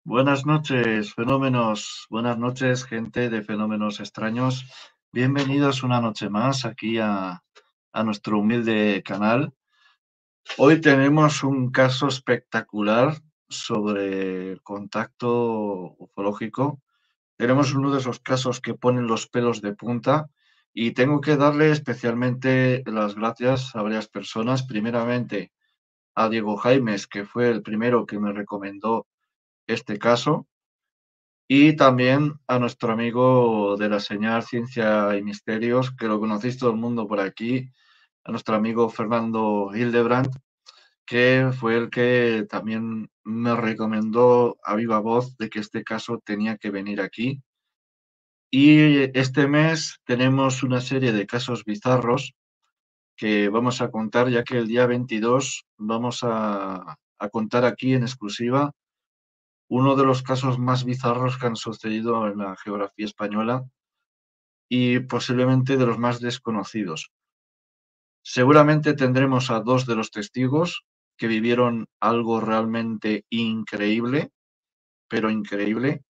Buenas noches, fenómenos. Buenas noches, gente de Fenómenos Extraños. Bienvenidos una noche más aquí a nuestro humilde canal. Hoy tenemos un caso espectacular sobre el contacto ufológico. Tenemos uno de esos casos que ponen los pelos de punta y tengo que darle especialmente las gracias a varias personas. Primeramente a Diego Jaimes, que fue el primero que me recomendó este caso. Y también a nuestro amigo de la señal Ciencia y Misterios, que lo conocéis todo el mundo por aquí, a nuestro amigo Fernando Hildebrand, que fue el que también me recomendó a viva voz de que este caso tenía que venir aquí. Y este mes tenemos una serie de casos bizarros que vamos a contar, ya que el día 22 vamos a contar aquí en exclusiva uno de los casos más bizarros que han sucedido en la geografía española y posiblemente de los más desconocidos. Seguramente tendremos a dos de los testigos que vivieron algo realmente increíble, pero increíble.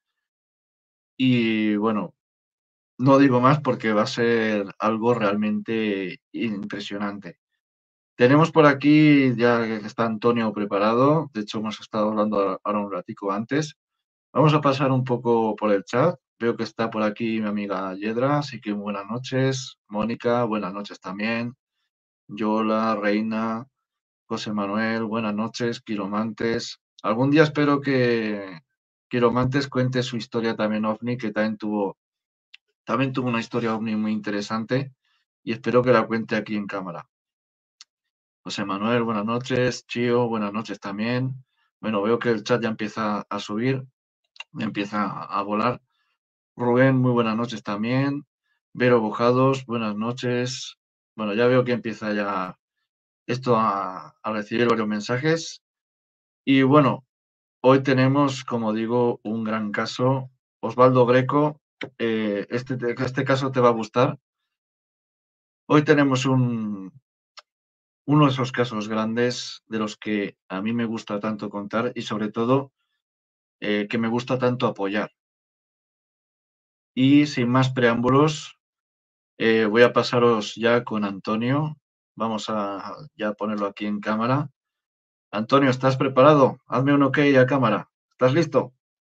Y bueno, no digo más porque va a ser algo realmente impresionante. Tenemos por aquí, ya que está Antonio preparado, de hecho hemos estado hablando ahora un ratico antes. Vamos a pasar un poco por el chat. Veo que está por aquí mi amiga Yedra, así que buenas noches. Mónica, buenas noches también. Yola, Reina, José Manuel, buenas noches. Quiromantes. Algún día espero que Quiromantes cuente su historia también ovni, que también tuvo una historia ovni muy interesante y espero que la cuente aquí en cámara. José Manuel, buenas noches. Chío, buenas noches también. Bueno, veo que el chat ya empieza a subir, ya empieza a volar. Rubén, muy buenas noches también. Vero Bojados, buenas noches. Bueno, ya veo que empieza ya esto a recibir varios mensajes. Y bueno, hoy tenemos, como digo, un gran caso. Osvaldo Greco, este caso te va a gustar. Hoy tenemos uno de esos casos grandes de los que a mí me gusta tanto contar y sobre todo que me gusta tanto apoyar. Y sin más preámbulos, voy a pasaros ya con Antonio. Vamos a ya ponerlo aquí en cámara. Antonio, ¿estás preparado? Hazme un ok a cámara. ¿Estás listo?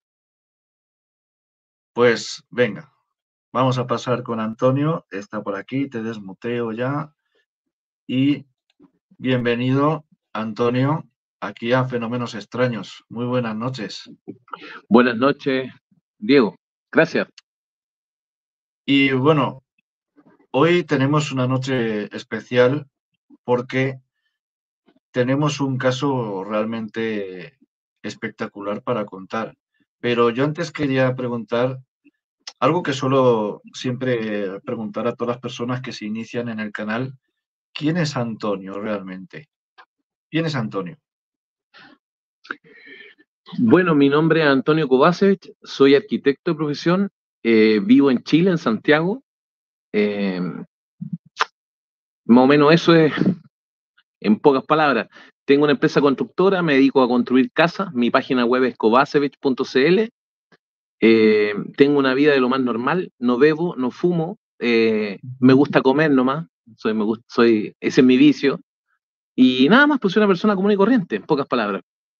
Pues venga, vamos a pasar con Antonio. Está por aquí, te desmuteo ya. Y bienvenido, Antonio, aquí a Fenómenos Extraños. Muy buenas noches. Buenas noches, Diego. Gracias. Y bueno, hoy tenemos una noche especial porque tenemos un caso realmente espectacular para contar. Pero yo antes quería preguntar algo que suelo siempre preguntar a todas las personas que se inician en el canal. ¿Quién es Antonio realmente? ¿Quién es Antonio? Bueno, mi nombre es Antonio Kovacevic, soy arquitecto de profesión, vivo en Chile, en Santiago. Eh, Más o menos eso es, en pocas palabras. Tengo una empresa constructora, me dedico a construir casas, mi página web es kovacevic.cl. Tengo una vida de lo más normal, no bebo, no fumo, me gusta comer nomás, ese es mi vicio. Y nada más, pues soy una persona común y corriente, en pocas palabras.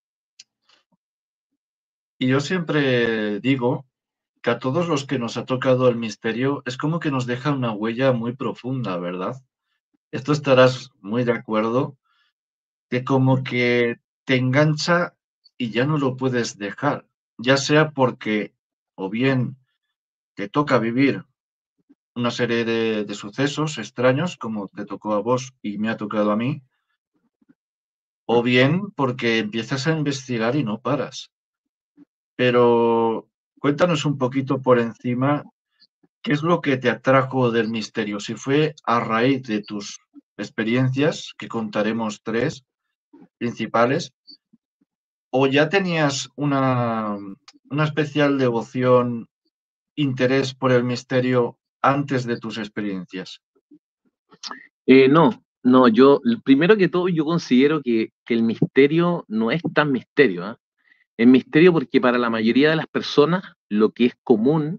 Y yo siempre digo que a todos los que nos ha tocado el misterio es como que nos deja una huella muy profunda, ¿verdad? Esto estarás muy de acuerdo, que como que te engancha y ya no lo puedes dejar, ya sea porque o bien te toca vivir una serie de sucesos extraños, como te tocó a vos y me ha tocado a mí, o bien porque empiezas a investigar y no paras. Pero cuéntanos un poquito por encima, ¿qué es lo que te atrajo del misterio? Si fue a raíz de tus experiencias, que contaremos tres principales, o ya tenías una especial devoción, interés por el misterio antes de tus experiencias. No, yo, primero que todo, yo considero que el misterio no es tan misterio, ¿ah? Es misterio porque para la mayoría de las personas lo que es común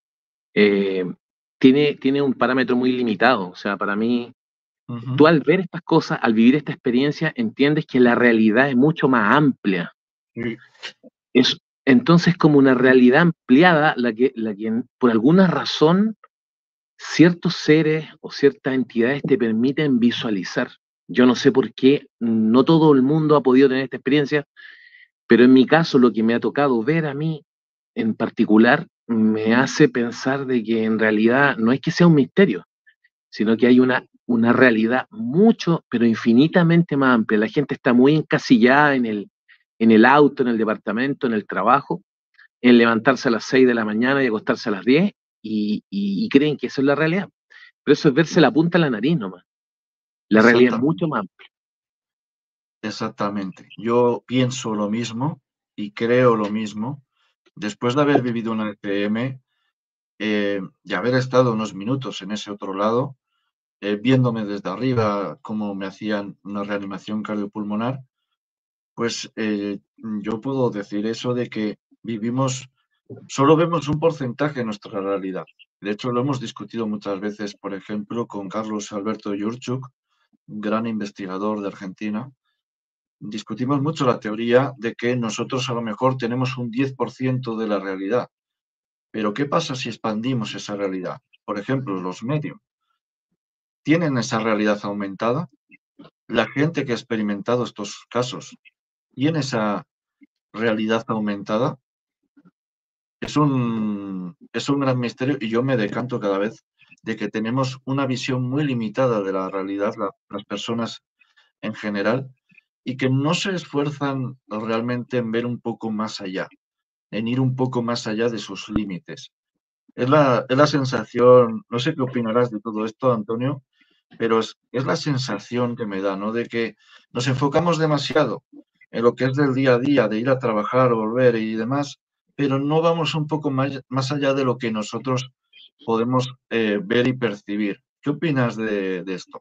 tiene un parámetro muy limitado. O sea, para mí, tú al ver estas cosas, al vivir esta experiencia, entiendes que la realidad es mucho más amplia. Sí. Es entonces como una realidad ampliada la que por alguna razón ciertos seres o ciertas entidades te permiten visualizar. Yo no sé por qué, no todo el mundo ha podido tener esta experiencia, pero en mi caso lo que me ha tocado ver a mí en particular me hace pensar de que en realidad no es que sea un misterio, sino que hay una realidad mucho, pero infinitamente más amplia. La gente está muy encasillada en el auto, en el departamento, en el trabajo, en levantarse a las 6 de la mañana y acostarse a las 10 y creen que eso es la realidad. Pero eso es verse la punta de la nariz nomás. La realidad es mucho más amplia. Exactamente. Yo pienso lo mismo y creo lo mismo. Después de haber vivido una ECM y haber estado unos minutos en ese otro lado, viéndome desde arriba cómo me hacían una reanimación cardiopulmonar, pues yo puedo decir eso de que solo vemos un porcentaje de nuestra realidad. De hecho, lo hemos discutido muchas veces, por ejemplo, con Carlos Alberto Yurchuk, un gran investigador de Argentina. Discutimos mucho la teoría de que nosotros a lo mejor tenemos un 10% de la realidad. Pero ¿qué pasa si expandimos esa realidad? Por ejemplo, los medios tienen esa realidad aumentada. La gente que ha experimentado estos casos tiene esa realidad aumentada. Es un gran misterio y yo me decanto cada vez de que tenemos una visión muy limitada de la realidad, las personas en general, y que no se esfuerzan realmente en ver un poco más allá, en ir un poco más allá de sus límites. Es la sensación, no sé qué opinarás de todo esto, Antonio, pero es la sensación que me da, ¿no? De que nos enfocamos demasiado en lo que es del día a día, de ir a trabajar, volver y demás, pero no vamos un poco más allá de lo que nosotros podemos ver y percibir. ¿Qué opinas de esto?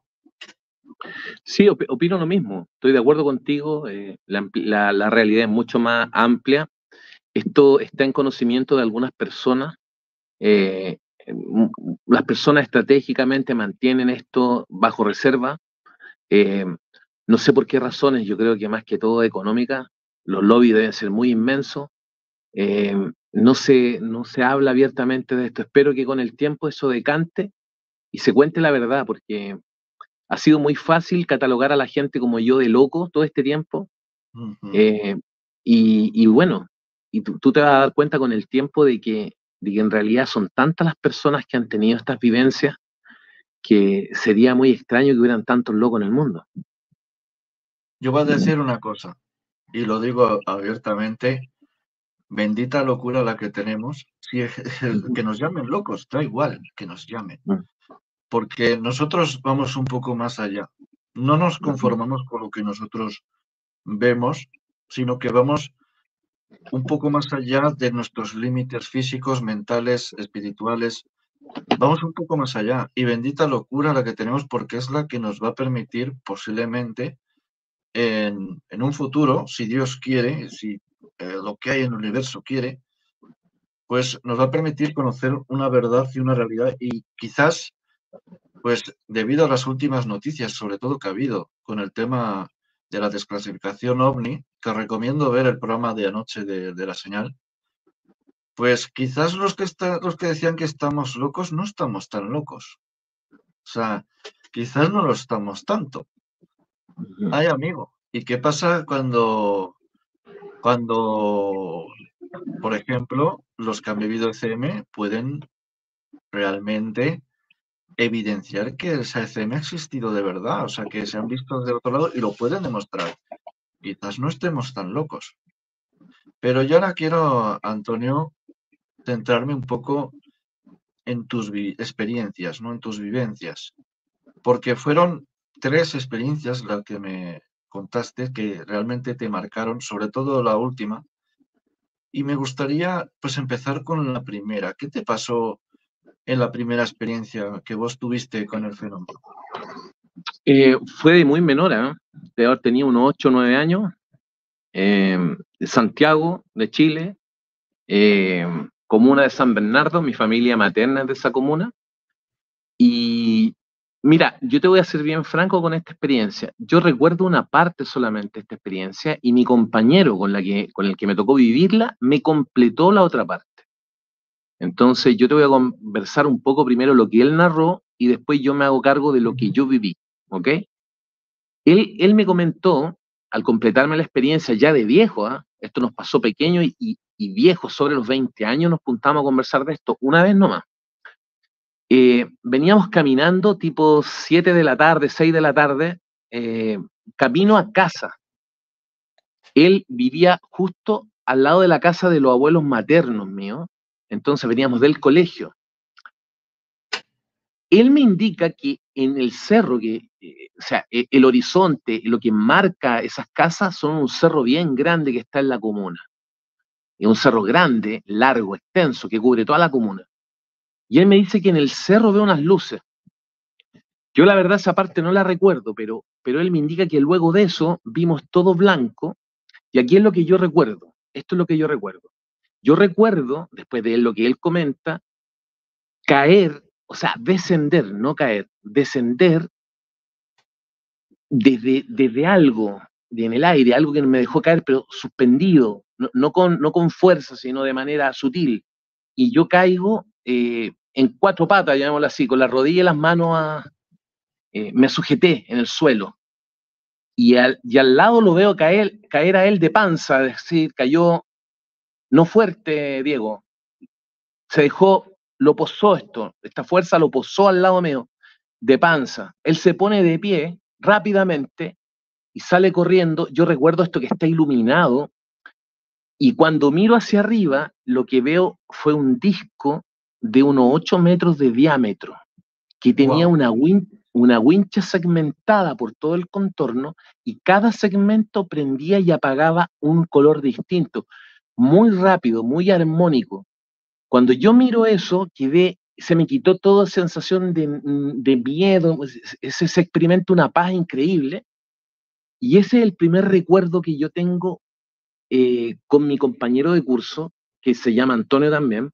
Sí, opino lo mismo. Estoy de acuerdo contigo. La realidad es mucho más amplia. Esto está en conocimiento de algunas personas. eh, m- las personas estratégicamente mantienen esto bajo reserva. Eh, no sé por qué razones, yo creo que más que todo económica. Los lobbies deben ser muy inmensos. Eh, no se habla abiertamente de esto. Espero que con el tiempo eso decante y se cuente la verdad, porque ha sido muy fácil catalogar a la gente como yo de loco todo este tiempo. Ujú. eh, y bueno, y tú te vas a dar cuenta con el tiempo de que en realidad son tantas las personas que han tenido estas vivencias que sería muy extraño que hubieran tantos locos en el mundo. Yo voy a decir una cosa, y lo digo abiertamente, bendita locura la que tenemos. Si que nos llamen locos, da igual que nos llamen, porque nosotros vamos un poco más allá. No nos conformamos con lo que nosotros vemos, sino que vamos un poco más allá de nuestros límites físicos, mentales, espirituales. Vamos un poco más allá. Y bendita locura la que tenemos porque es la que nos va a permitir posiblemente en un futuro, si Dios quiere, si lo que hay en el universo quiere, pues nos va a permitir conocer una verdad y una realidad y quizás, pues debido a las últimas noticias, sobre todo que ha habido con el tema de la desclasificación OVNI, que recomiendo ver el programa de anoche de La Señal, pues quizás los que decían que estamos locos no estamos tan locos. O sea, quizás no lo estamos tanto. Ay, amigo, ¿y qué pasa cuando, por ejemplo, los que han vivido ECM pueden realmente evidenciar que esa ECM ha existido de verdad? O sea, que se han visto de otro lado y lo pueden demostrar. Quizás no estemos tan locos. Pero yo ahora quiero, Antonio, centrarme un poco en tus experiencias, ¿no? En tus vivencias. Porque fueron 3 experiencias las que me contaste que realmente te marcaron, sobre todo la última. Y me gustaría, pues, empezar con la primera. ¿Qué te pasó en la primera experiencia que vos tuviste con el fenómeno? Fue de muy menor, ¿eh? De haber tenido unos 8 o 9 años. de Santiago, de Chile, comuna de San Bernardo, mi familia materna es de esa comuna. Y mira, yo te voy a ser bien franco con esta experiencia. Yo recuerdo una parte solamente de esta experiencia y mi compañero con el que me tocó vivirla me completó la otra parte. Entonces yo te voy a conversar un poco primero lo que él narró y después yo me hago cargo de lo que yo viví, ¿ok? Él me comentó, al completarme la experiencia ya de viejo, ¿eh? Esto nos pasó pequeño y viejo, sobre los 20 años, nos juntamos a conversar de esto una vez nomás. Veníamos caminando tipo 7 de la tarde, 6 de la tarde, camino a casa. Él vivía justo al lado de la casa de los abuelos maternos míos, entonces veníamos del colegio. Él me indica que en el cerro, o sea, el horizonte, lo que marca esas casas son un cerro bien grande que está en la comuna. Es un cerro grande, largo, extenso, que cubre toda la comuna. Y él me dice que en el cerro ve unas luces. Yo la verdad esa parte no la recuerdo, pero él me indica que luego de eso vimos todo blanco, y aquí es lo que yo recuerdo. Esto es lo que yo recuerdo. Yo recuerdo, después de lo que él comenta, caer, o sea, descender, no caer, descender desde algo en el aire, algo que me dejó caer, pero suspendido, no con fuerza, sino de manera sutil. Y yo caigo en cuatro patas, llamémoslo así, con la rodilla y las manos, me sujeté en el suelo. Y al lado lo veo caer a él de panza, es decir, cayó no fuerte, Diego, se dejó, lo posó esta fuerza lo posó al lado mío, de panza. Él se pone de pie rápidamente y sale corriendo. Yo recuerdo esto que está iluminado, y cuando miro hacia arriba, lo que veo fue un disco de unos 8 metros de diámetro, que tenía Wow. una wincha segmentada por todo el contorno, y cada segmento prendía y apagaba un color distinto, muy rápido, muy armónico. Cuando yo miro eso, se me quitó toda sensación de miedo, se experimenta una paz increíble, y ese es el primer recuerdo que yo tengo con mi compañero de curso, que se llama Antonio también,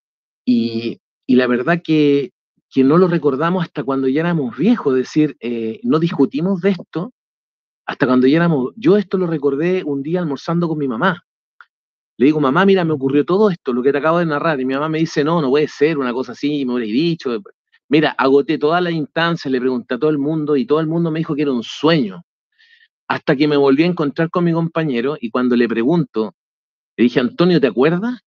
y la verdad que no lo recordamos hasta cuando ya éramos viejos, es decir, no discutimos de esto hasta cuando ya éramos, yo esto lo recordé un día almorzando con mi mamá. Le digo, mamá, mira, me ocurrió todo esto, lo que te acabo de narrar, y mi mamá me dice, no, no puede ser, una cosa así, me hubiera dicho. Mira, agoté todas las instancias, le pregunté a todo el mundo, y todo el mundo me dijo que era un sueño, hasta que me volví a encontrar con mi compañero, y cuando le pregunto, le dije, Antonio, ¿te acuerdas?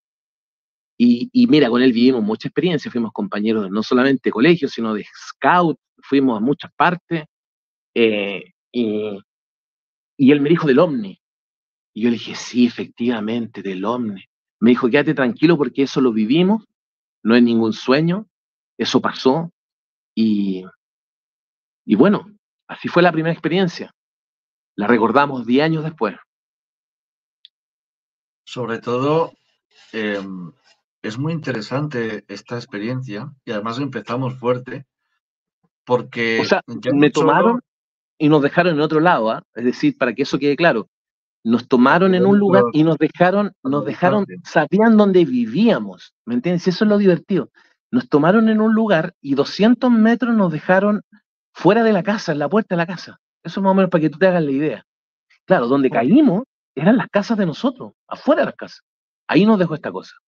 Y mira, con él vivimos mucha experiencia, fuimos compañeros no solamente de colegio, sino de scout, fuimos a muchas partes, eh, y, y él me dijo del ovni. Y yo le dije, sí, efectivamente, del ovni. Me dijo, quédate tranquilo porque eso lo vivimos, no es ningún sueño, eso pasó, y, y bueno, así fue la primera experiencia. La recordamos 10 años después. Sobre todo, eh, es muy interesante esta experiencia y además empezamos fuerte O porque sea, ya no me tomaron solo, y nos dejaron en otro lado, ¿eh? Es decir, para que eso quede claro, nos a tomaron en un lugar y kilómetros a nos la dejaron, distancia. sabían dónde vivíamos, ¿me entiendes? Eso es lo divertido. Nos tomaron en un lugar y 200 metros nos dejaron fuera de la casa, en la puerta de la casa. Eso más o menos para que tú te hagas la idea. Claro, donde caímos eran las casas de nosotros, afuera de las casas. Ahí nos dejó esta cosa.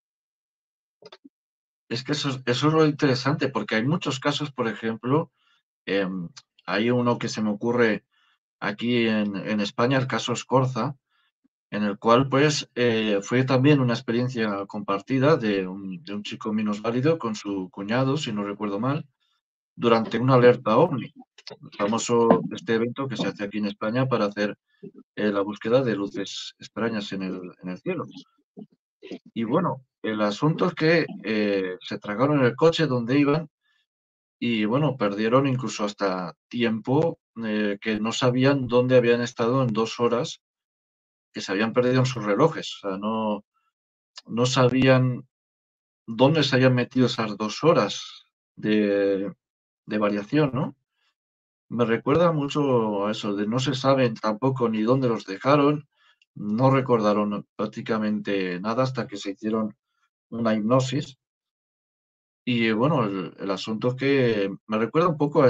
Es que eso es lo interesante, porque hay muchos casos, por ejemplo, eh, hay uno que se me ocurre aquí en España, el caso Scorza, en el cual pues fue también una experiencia compartida de un chico minusválido con su cuñado, si no recuerdo mal, durante una alerta OVNI, el famoso este evento que se hace aquí en España para hacer la búsqueda de luces extrañas en el cielo. Y bueno, el asunto es que se tragaron el coche donde iban y bueno, perdieron incluso hasta tiempo que no sabían dónde habían estado en 2 horas que se habían perdido en sus relojes. O sea, no sabían dónde se habían metido esas 2 horas de variación, ¿no? Me recuerda mucho a eso, de no se saben tampoco ni dónde los dejaron, no recordaron prácticamente nada hasta que se hicieron una hipnosis. Y bueno, el asunto es que me recuerda un poco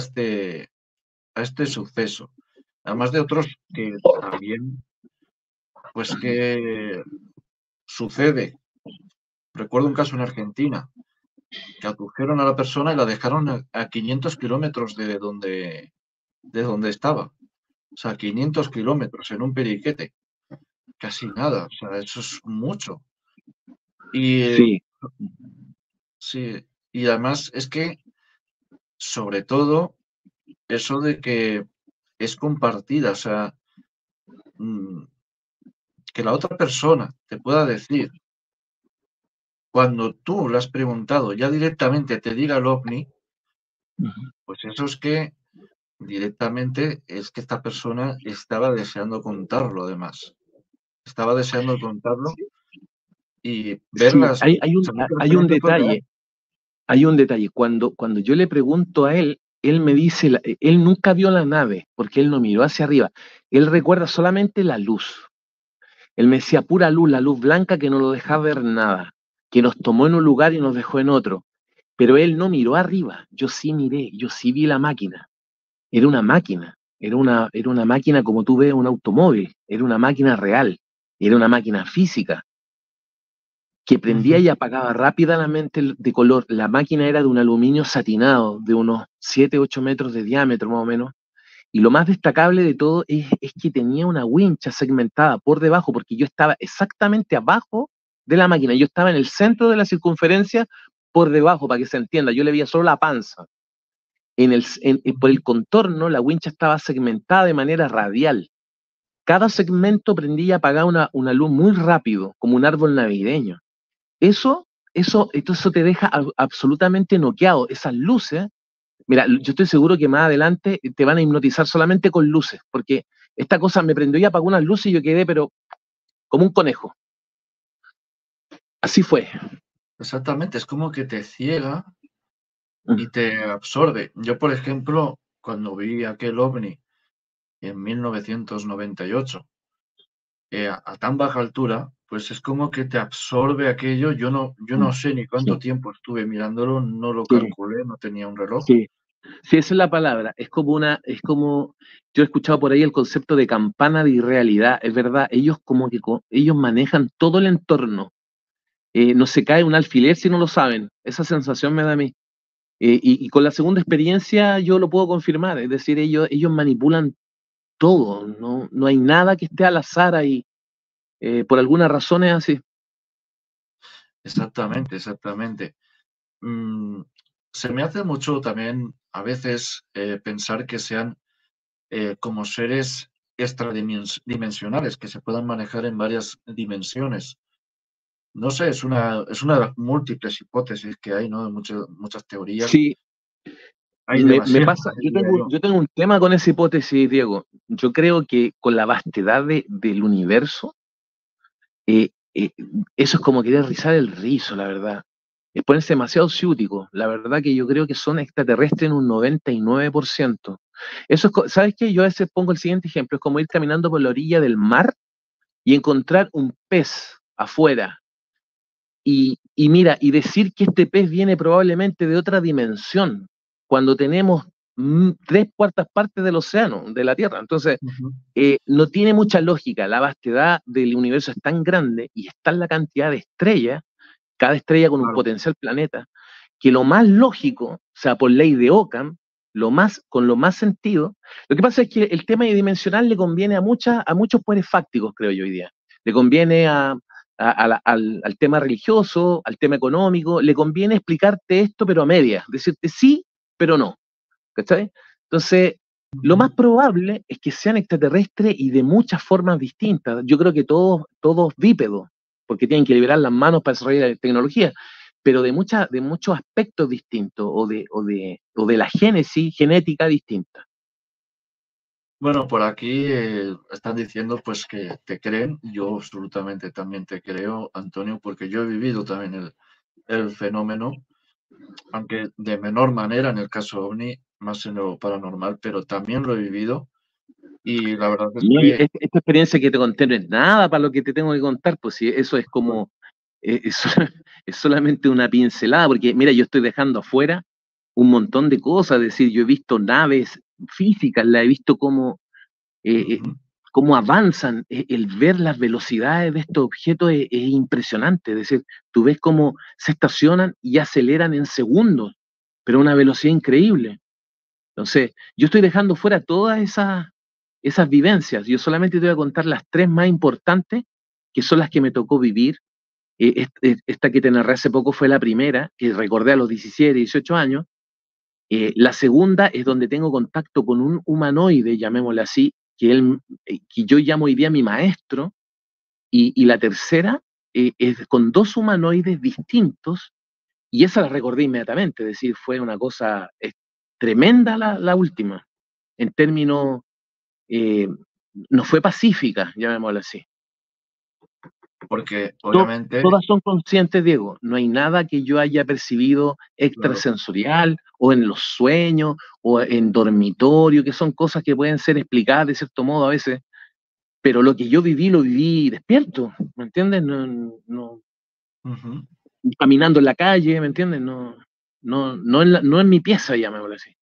a este suceso, además de otros que también, pues que sucede. Recuerdo un caso en Argentina, que abdujeron a la persona y la dejaron a 500 kilómetros de donde estaba. O sea, 500 kilómetros en un periquete, casi nada, o sea, eso es mucho. Y Sí, sí, y además es que, sobre todo, eso de que es compartida, o sea, mm, que la otra persona te pueda decir, cuando tú le has preguntado, ya directamente te diga el ovni, pues eso es que directamente es que esta persona estaba deseando contarlo, además. Estaba deseando contarlo y sí, verlas, o sea, no te las hay tenían un que contar. detalle. Hay un detalle, cuando yo le pregunto a él, él me dice, él nunca vio la nave, porque él no miró hacia arriba, él recuerda solamente la luz. Él me decía pura luz, la luz blanca que no lo dejaba ver nada, que nos tomó en un lugar y nos dejó en otro. Pero él no miró arriba, yo sí miré, yo sí vi la máquina. Era una máquina, era una máquina como tú ves un automóvil, era una máquina real, era una máquina física que prendía Ujú. y apagaba rápidamente de color. La máquina era de un aluminio satinado de unos 7 8 metros de diámetro más o menos. Y lo más destacable de todo es que tenía una wincha segmentada por debajo, porque yo estaba exactamente abajo de la máquina. Yo estaba en el centro de la circunferencia por debajo, para que se entienda. Yo le veía solo la panza. Por el contorno, la wincha estaba segmentada de manera radial. Cada segmento prendía y apagaba una luz muy rápido, como un árbol navideño. Eso te deja absolutamente noqueado. Esas luces, mira, yo estoy seguro que más adelante te van a hipnotizar solamente con luces, porque esta cosa me prendió y apagó unas luces y yo quedé, pero como un conejo. Así fue. Exactamente, es como que te ciega Mm, y te absorbe. Yo, por ejemplo, cuando vi aquel ovni en 1998, a tan baja altura, pues es como que te absorbe aquello. Yo mm, no sé ni cuánto sí, tiempo estuve mirándolo, no lo sí, calculé, no tenía un reloj. sí. Sí, esa es la palabra. Yo he escuchado por ahí el concepto de campana de irrealidad. Es verdad, ellos como que ellos manejan todo el entorno. No se cae un alfiler si no lo saben. Esa sensación me da a mí. Y con la segunda experiencia yo lo puedo confirmar, es decir, ellos manipulan todo, no hay nada que esté al azar ahí, por alguna razón es así. Exactamente, exactamente. Mm, Se me hace mucho también a veces pensar que sean como seres extradimensionales, que se puedan manejar en varias dimensiones. No sé, es una de las múltiples hipótesis que hay, ¿no? De muchas teorías. Sí, Hay me demasiadas, pasa, diría yo. yo tengo un tema con esa hipótesis, Diego. Yo creo que con la vastedad del universo, eh, eh, eso es como querer rizar el rizo, la verdad. Es ponerse demasiado ciútico. La verdad que yo creo que son extraterrestres en un 99%. ¿Sabes qué? Yo a veces pongo el siguiente ejemplo, es como ir caminando por la orilla del mar y encontrar un pez afuera y mira, y decir que este pez viene probablemente de otra dimensión, cuando tenemos tres cuartas partes del océano, de la Tierra. Entonces, Ujú. no tiene mucha lógica. La vastedad del universo es tan grande y está la cantidad de estrellas, cada estrella con un Claro, potencial planeta, que lo más lógico, o sea, por ley de Ockham, con lo más sentido, lo que pasa es que el tema dimensional le conviene a muchos poderes fácticos, creo yo hoy día. Le conviene al tema religioso, al tema económico, le conviene explicarte esto, pero a medias, decirte sí, pero no. ¿Cachai? Entonces, lo ujú. más probable es que sean extraterrestres y de muchas formas distintas. Yo creo que todos bípedos, porque tienen que liberar las manos para desarrollar tecnología, pero de muchos aspectos distintos o de la génesis genética distinta. Bueno, por aquí están diciendo pues que te creen. Yo absolutamente también te creo, Antonio, porque yo he vivido también el fenómeno, aunque de menor manera en el caso OVNI, más en lo paranormal, pero también lo he vivido. Y la verdad es No, y que, esta experiencia que te conté no es nada para lo que te tengo que contar, pues si eso es como, es, es solamente una pincelada, porque mira, yo estoy dejando afuera un montón de cosas, es decir, yo he visto naves físicas, la he visto ujú, cómo avanzan, el ver las velocidades de estos objetos es impresionante, es decir, tú ves cómo se estacionan y aceleran en segundos, pero a una velocidad increíble. Entonces, yo estoy dejando fuera todas esas vivencias. Yo solamente te voy a contar las tres más importantes, que son las que me tocó vivir. Esta que te narré hace poco fue la primera, que recordé a los 17, 18 años. La segunda es donde tengo contacto con un humanoide, llamémosle así, que yo llamo hoy día mi maestro. Y la tercera es con dos humanoides distintos, y esa la recordé inmediatamente. Es decir, fue una cosa tremenda la última en términos, eh, no fue pacífica, llamémoslo así. porque To- obviamente, Todas son conscientes, Diego. No hay nada que yo haya percibido claro, extrasensorial o en los sueños o en dormitorio, que son cosas que pueden ser explicadas de cierto modo a veces, pero lo que yo viví lo viví despierto, ¿me entiendes? No, ujú, caminando en la calle, ¿me entiendes? No en mi pieza, llamémoslo así.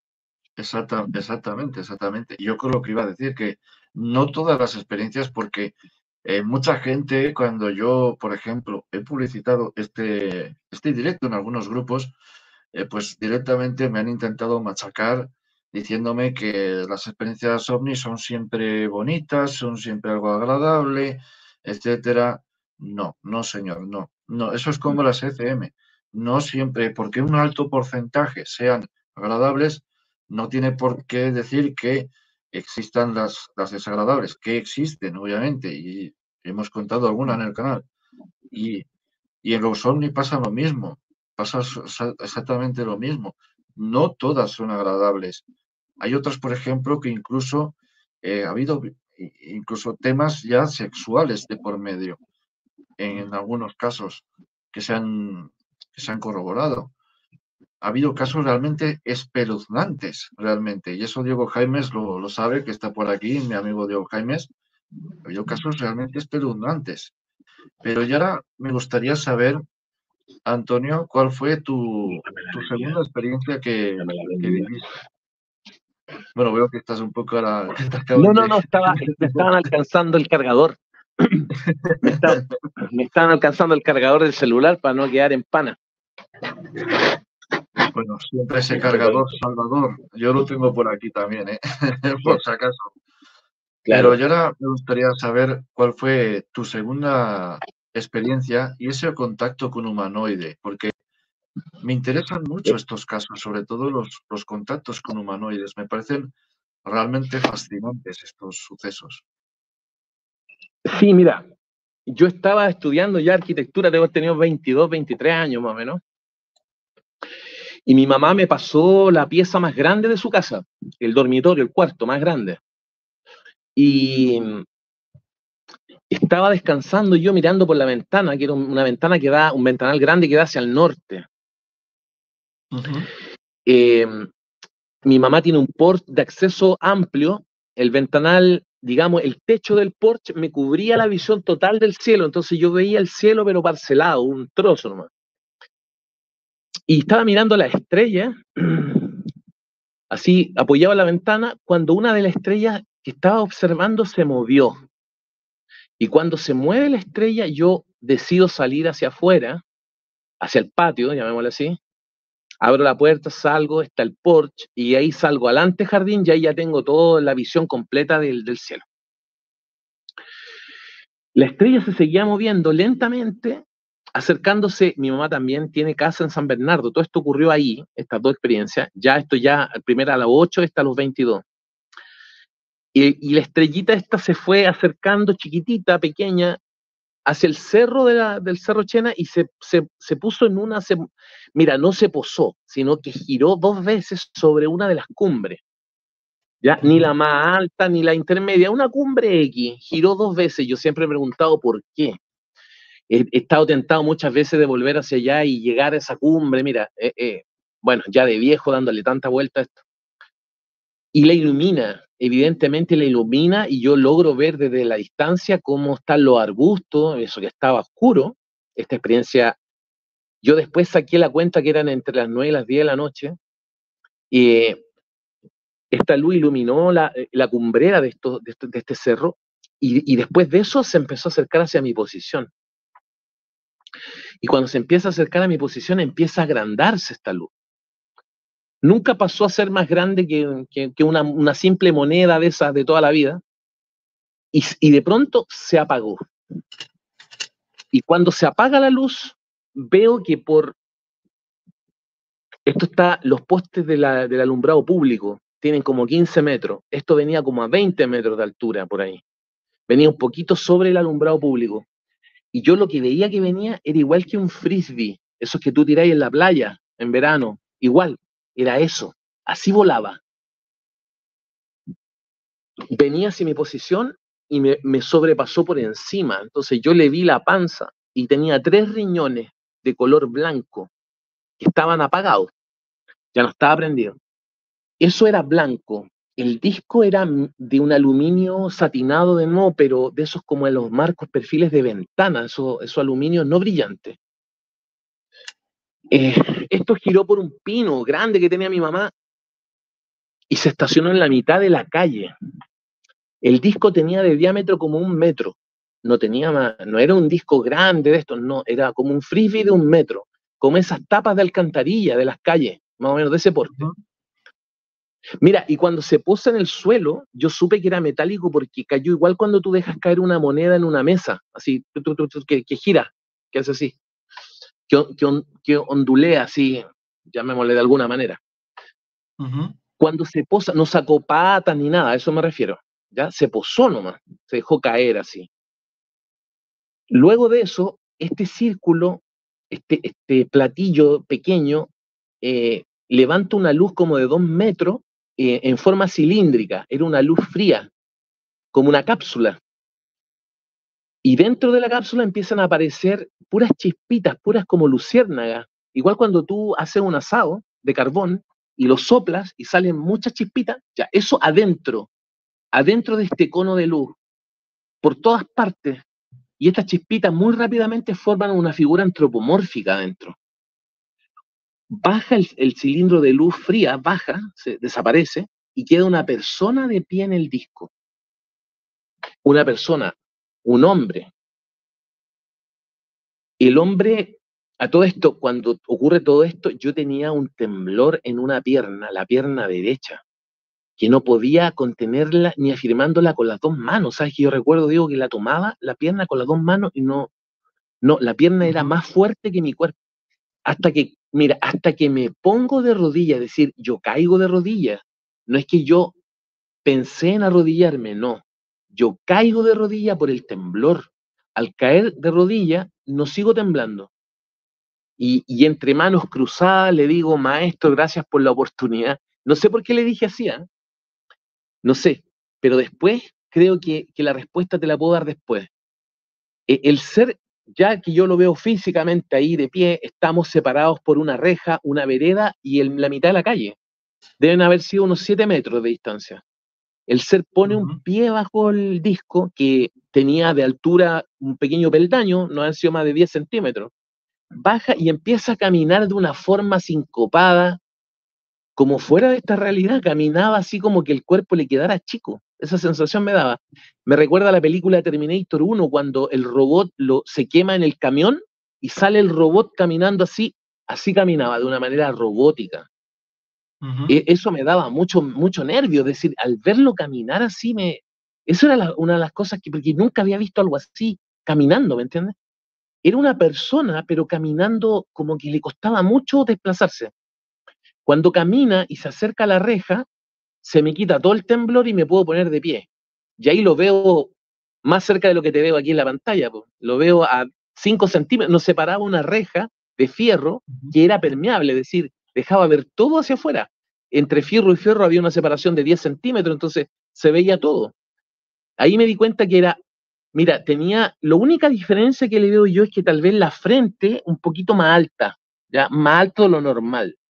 exactamente. Yo creo lo que iba a decir, que no todas las experiencias, porque mucha gente, cuando yo, por ejemplo, he publicitado este directo en algunos grupos, pues directamente me han intentado machacar diciéndome que las experiencias ovnis son siempre bonitas, son siempre algo agradable, etcétera. No, no, señor, no. No, eso es como las ECM. No siempre, porque un alto porcentaje sean agradables, no tiene por qué decir que existan las desagradables, que existen, obviamente, y hemos contado alguna en el canal. Y, y en los ovnis pasa lo mismo, pasa exactamente lo mismo. No todas son agradables. Hay otras, por ejemplo, que incluso ha habido incluso temas ya sexuales de por medio, en algunos casos que se han corroborado. Ha habido casos realmente espeluznantes, realmente. Y eso Diego Jaimes lo sabe, que está por aquí, mi amigo Diego Jaimes. Ha habido casos realmente espeluznantes. Pero ya ahora me gustaría saber, Antonio, ¿cuál fue tu segunda experiencia Dame la que bebida. viviste? Bueno, veo que estás un poco ahora, que te No, acaban no, de... no, me estaban alcanzando el cargador. Me, está- Me estaban alcanzando el cargador del celular para no quedar en pana. Bueno, siempre ese cargador Salvador, yo lo tengo por aquí también, ¿eh? Por si acaso. Pero Claro. yo ahora me gustaría saber cuál fue tu segunda experiencia y ese contacto con humanoide, porque me interesan mucho estos casos, sobre todo los contactos con humanoides. Me parecen realmente fascinantes estos sucesos. Sí, mira, yo estaba estudiando ya arquitectura, tengo tenido 22, 23 años más o menos, y mi mamá me pasó la pieza más grande de su casa, el dormitorio, el cuarto más grande. Y estaba descansando yo mirando por la ventana, que era una ventana que da, un ventanal grande que da hacia el norte. Ujú. Eh, Mi mamá tiene un porche de acceso amplio, el ventanal, digamos, el techo del porche me cubría la visión total del cielo, entonces yo veía el cielo pero parcelado, un trozo nomás. Y estaba mirando las estrellas, así apoyado en la ventana, cuando una de las estrellas que estaba observando se movió. Y cuando se mueve la estrella, yo decido salir hacia afuera, hacia el patio, llamémoslo así. Abro la puerta, salgo, está el porche, y ahí salgo al antejardín y ahí ya tengo toda la visión completa del cielo. La estrella se seguía moviendo lentamente, acercándose. Mi mamá también tiene casa en San Bernardo. Todo esto ocurrió ahí, estas dos experiencias. Ya esto ya, primera a las 8, esta a los 22. Y la estrellita esta se fue acercando chiquitita, pequeña, hacia el cerro del Cerro Chena y se puso en una... Mira, no se posó, sino que giró dos veces sobre una de las cumbres. ¿Ya? Ni la Ujú. más alta ni la intermedia, una cumbre X, giró dos veces. Yo siempre he preguntado por qué. He estado tentado muchas veces de volver hacia allá y llegar a esa cumbre, mira, bueno, ya de viejo dándole tanta vuelta a esto. y la ilumina, evidentemente la ilumina, y yo logro ver desde la distancia cómo están los arbustos, eso que estaba oscuro. Esta experiencia, yo después saqué la cuenta que eran entre las 9 y las 10 de la noche, y esta luz iluminó la cumbrera de este cerro, y después de eso se empezó a acercar hacia mi posición. Y cuando se empieza a acercar a mi posición, empieza a agrandarse esta luz. Nunca pasó a ser más grande que una simple moneda de esas de toda la vida, y de pronto se apagó. Y cuando se apaga la luz, veo que los postes del alumbrado público tienen como 15 metros. Esto venía como a 20 metros de altura por ahí. Venía un poquito sobre el alumbrado público. Y yo lo que veía que venía era igual que un frisbee, esos que tú tiráis en la playa en verano. Igual, era eso. Así volaba. Venía hacia mi posición y me sobrepasó por encima. Entonces yo le vi la panza y tenía 3 riñones de color blanco que estaban apagados. Ya no estaba prendido. Eso era blanco. El disco era de un aluminio satinado de nuevo, pero de esos como en los marcos, perfiles de ventana, esos aluminio no brillantes. Esto giró por un pino grande que tenía mi mamá y se estacionó en la mitad de la calle. El disco tenía de diámetro como 1 metro. No tenía más, no era un disco grande de estos, no, era como un frisbee de 1 metro, como esas tapas de alcantarilla de las calles, más o menos de ese porte. Mira, y cuando se posa en el suelo, yo supe que era metálico porque cayó igual cuando tú dejas caer una moneda en una mesa, así, que gira, que hace así, que ondulea así, llamémosle de alguna manera. Cuando se posa, no sacó patas ni nada, a eso me refiero, ¿ya? Se posó nomás, se dejó caer así. Luego de eso, este círculo, este platillo pequeño, levanta una luz como de 2 metros en forma cilíndrica. Era una luz fría, como una cápsula. Y dentro de la cápsula empiezan a aparecer puras chispitas, puras como luciérnagas. Igual cuando tú haces un asado de carbón y lo soplas y salen muchas chispitas, ya, eso adentro de este cono de luz, por todas partes. Y estas chispitas muy rápidamente forman una figura antropomórfica adentro. Baja el cilindro de luz fría, baja, desaparece, y queda una persona de pie en el disco. Una persona, un hombre. El hombre, a todo esto, cuando ocurre todo esto, yo tenía un temblor en una pierna, la pierna derecha, que no podía contenerla ni afirmándola con las 2 manos. ¿Sabes? Que yo recuerdo, digo, que la tomaba la pierna con las 2 manos y no, la pierna era más fuerte que mi cuerpo. Hasta que, mira, hasta que me pongo de rodillas, es decir, yo caigo de rodillas. No es que yo pensé en arrodillarme, no. Yo caigo de rodillas por el temblor. Al caer de rodillas, no sigo temblando. Y entre manos cruzadas le digo, maestro, gracias por la oportunidad. No sé por qué le dije así, ¿eh? No sé, pero después creo que la respuesta te la puedo dar después. El ser, ya que yo lo veo físicamente ahí de pie, estamos separados por una reja, una vereda y la mitad de la calle. Deben haber sido unos 7 metros de distancia. El ser pone un pie bajo el disco que tenía de altura un pequeño peldaño, no han sido más de 10 centímetros. Baja y empieza a caminar de una forma sincopada, como fuera de esta realidad, caminaba así como que el cuerpo le quedara chico. Esa sensación me daba. Me recuerda a la película Terminator 1, cuando el robot se quema en el camión y sale el robot caminando así caminaba, de una manera robótica. Eso me daba mucho nervio, es decir, al verlo caminar así, eso era una de las cosas porque nunca había visto algo así caminando, ¿me entiendes? Era una persona, pero caminando como que le costaba mucho desplazarse. Cuando camina y se acerca a la reja, se me quita todo el temblor y me puedo poner de pie. Y ahí lo veo más cerca de lo que te veo aquí en la pantalla. Lo veo a 5 centímetros, nos separaba una reja de fierro que era permeable, es decir, dejaba ver todo hacia afuera. Entre fierro y fierro había una separación de 10 centímetros, entonces se veía todo. Ahí me di cuenta que era, mira, la única diferencia que le veo yo es que tal vez la frente un poquito más alta, ya más alto de lo normal.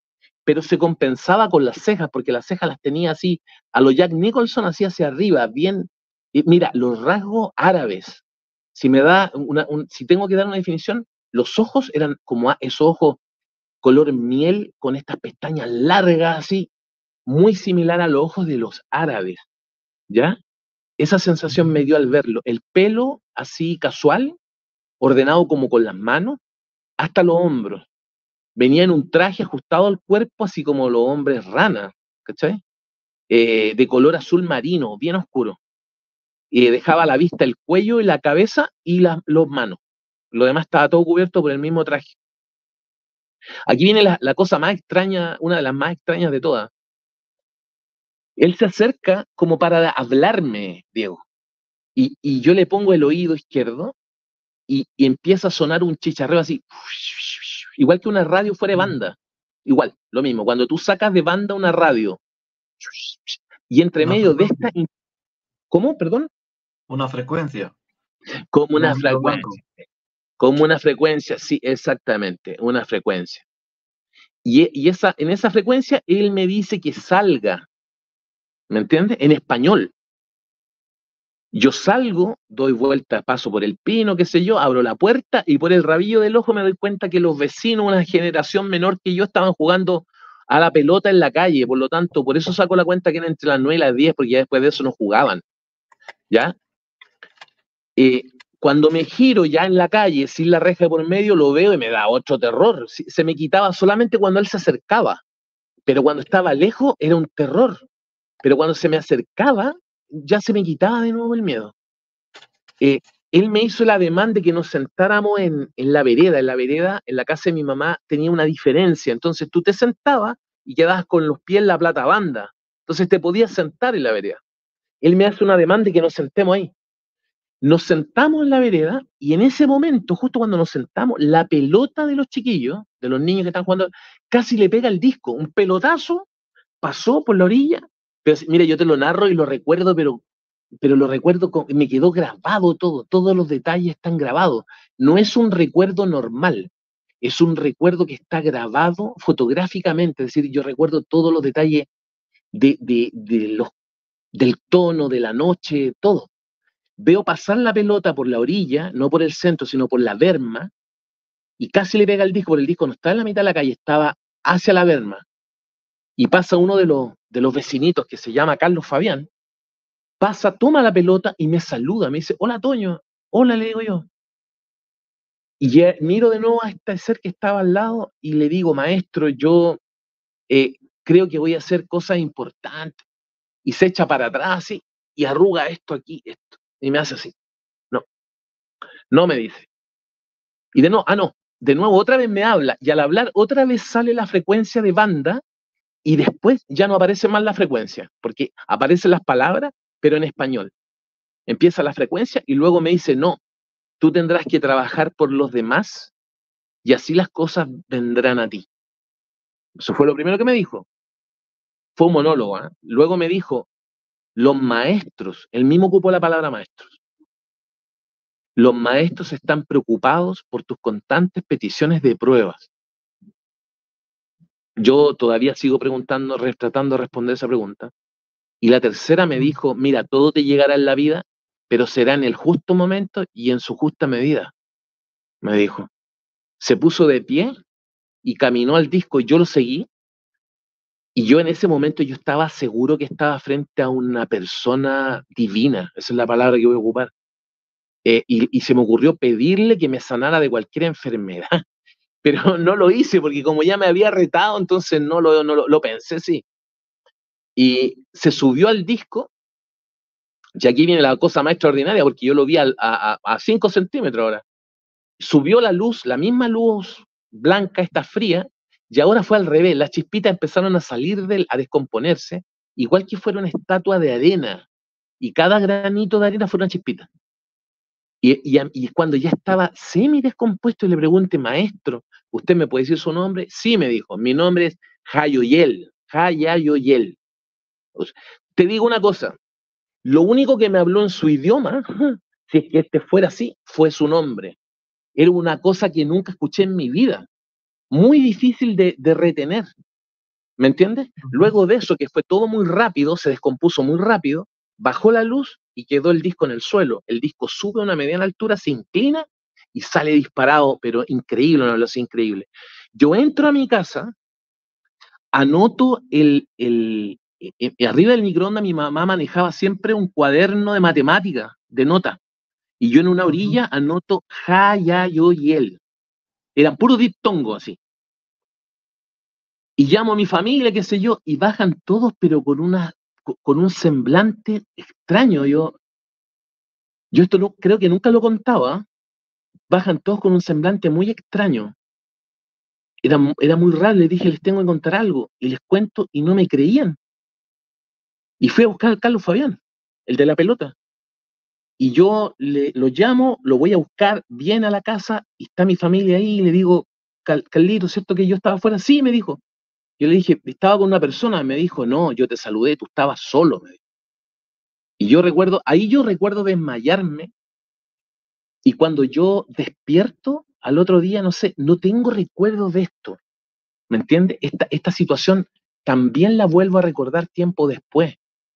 pero se compensaba con las cejas, porque las cejas las tenía así, a lo Jack Nicholson, así hacia arriba, bien. Y mira, los rasgos árabes, si tengo que dar una definición, los ojos eran como esos ojos color miel, con estas pestañas largas, así, muy similar a los ojos de los árabes, ¿ya? Esa sensación me dio al verlo. El pelo así casual, ordenado como con las manos, hasta los hombros. Venía en un traje ajustado al cuerpo, así como los hombres rana, ¿cachai? De color azul marino, bien oscuro. Dejaba a la vista el cuello y la cabeza y los manos. Lo demás estaba todo cubierto por el mismo traje. Aquí viene la cosa más extraña, una de las más extrañas de todas. Él se acerca como para hablarme, Diego, y yo le pongo el oído izquierdo y empieza a sonar un chicharreo así, igual que una radio fuera de banda. Igual, lo mismo, cuando tú sacas de banda una radio, y entre medio de esta... ¿Cómo? Perdón. Una frecuencia. Como una frecuencia. Como una frecuencia, sí, exactamente, una frecuencia. Y en esa frecuencia él me dice que salga, ¿me entiendes? En español. Yo salgo, doy vuelta, paso por el pino, qué sé yo, abro la puerta y por el rabillo del ojo me doy cuenta que los vecinos, una generación menor que yo, estaban jugando a la pelota en la calle. Por lo tanto, por eso saco la cuenta que era entre las 9 y las 10, porque ya después de eso no jugaban, ¿ya? Cuando me giro ya en la calle, sin la reja por medio, lo veo y me da otro terror. Se me quitaba solamente cuando él se acercaba, pero cuando estaba lejos era un terror. Pero cuando se me acercaba, ya se me quitaba de nuevo el miedo. Él me hizo el ademán de que nos sentáramos en la vereda. En la vereda, en la casa de mi mamá, tenía una diferencia. Entonces tú te sentabas y quedabas con los pies en la plata banda. Entonces te podías sentar en la vereda. Él me hace un ademán de que nos sentemos ahí. Nos sentamos en la vereda y en ese momento, justo cuando nos sentamos, la pelota de los chiquillos, de los niños que están jugando, casi le pega el disco. Un pelotazo pasó por la orilla. Pero mira, yo te lo narro y lo recuerdo, pero lo recuerdo, me quedó grabado todo, todos los detalles están grabados. No es un recuerdo normal, es un recuerdo que está grabado fotográficamente, es decir, yo recuerdo todos los detalles del tono, de la noche, todo. Veo pasar la pelota por la orilla, no por el centro, sino por la berma, y casi le pega el disco, porque el disco no estaba en la mitad de la calle, estaba hacia la berma. Y pasa uno de los vecinitos, que se llama Carlos Fabián, pasa, toma la pelota y me saluda, me dice, hola Toño, hola, le digo yo. Y miro de nuevo a este ser que estaba al lado y le digo, maestro, yo creo que voy a hacer cosas importantes. Y se echa para atrás y arruga esto aquí, esto. Y me hace así. No, no me dice. Y de nuevo otra vez me habla. Y al hablar otra vez sale la frecuencia de banda y después ya no aparece más la frecuencia, porque aparecen las palabras, pero en español. Empieza la frecuencia y luego me dice, no, tú tendrás que trabajar por los demás y así las cosas vendrán a ti. Eso fue lo primero que me dijo. Fue un monólogo, ¿eh? Luego me dijo, los maestros, él mismo ocupó la palabra maestros, los maestros están preocupados por tus constantes peticiones de pruebas. Yo todavía sigo preguntando, tratando de responder esa pregunta. Y la tercera me dijo, mira, todo te llegará en la vida, pero será en el justo momento y en su justa medida, me dijo. Se puso de pie y caminó al disco y yo lo seguí. Y yo en ese momento yo estaba seguro que estaba frente a una persona divina, esa es la palabra que voy a ocupar. Y se me ocurrió pedirle que me sanara de cualquier enfermedad, pero no lo hice porque como ya me había retado, entonces no lo pensé, sí. Y se subió al disco, y aquí viene la cosa más extraordinaria, porque yo lo vi a 5 centímetros ahora. Subió la luz, la misma luz blanca, esta fría, y ahora fue al revés, las chispitas empezaron a salir a descomponerse, igual que fuera una estatua de arena, y cada granito de arena fue una chispita. Y cuando ya estaba semi descompuesto, le pregunté, maestro, ¿usted me puede decir su nombre? Sí, me dijo, mi nombre es Hayoyel, Hayayoyel. O sea, te digo una cosa, lo único que me habló en su idioma, si es que este fuera así, fue su nombre. Era una cosa que nunca escuché en mi vida, muy difícil de retener. ¿Me entiendes? Luego de eso, que fue todo muy rápido, se descompuso muy rápido, bajó la luz y quedó el disco en el suelo. El disco sube a una mediana altura, se inclina y sale disparado, pero increíble, una velocidad increíble. Yo entro a mi casa, anoto arriba del microondas mi mamá manejaba siempre un cuaderno de matemáticas, de notas, y yo en una orilla anoto ja, ya, yo y él. Eran puros diptongos así. Y llamo a mi familia, qué sé yo, y bajan todos, pero con un semblante extraño. Yo esto no, creo que nunca lo contaba. ¿Eh? Bajan todos con un semblante muy extraño. Era muy raro, les dije, les tengo que contar algo. Y les cuento y no me creían. Y fui a buscar al Carlos Fabián, el de la pelota. Y yo lo llamo, lo voy a buscar, viene a la casa, y está mi familia ahí, y le digo, Carlito, ¿cierto que yo estaba afuera? Sí, me dijo. Yo le dije, estaba con una persona, me dijo, no, yo te saludé, tú estabas solo, me dijo. Y yo recuerdo desmayarme, y cuando yo despierto al otro día, no sé, no tengo recuerdo de esto, ¿me entiendes? Esta situación también la vuelvo a recordar tiempo después.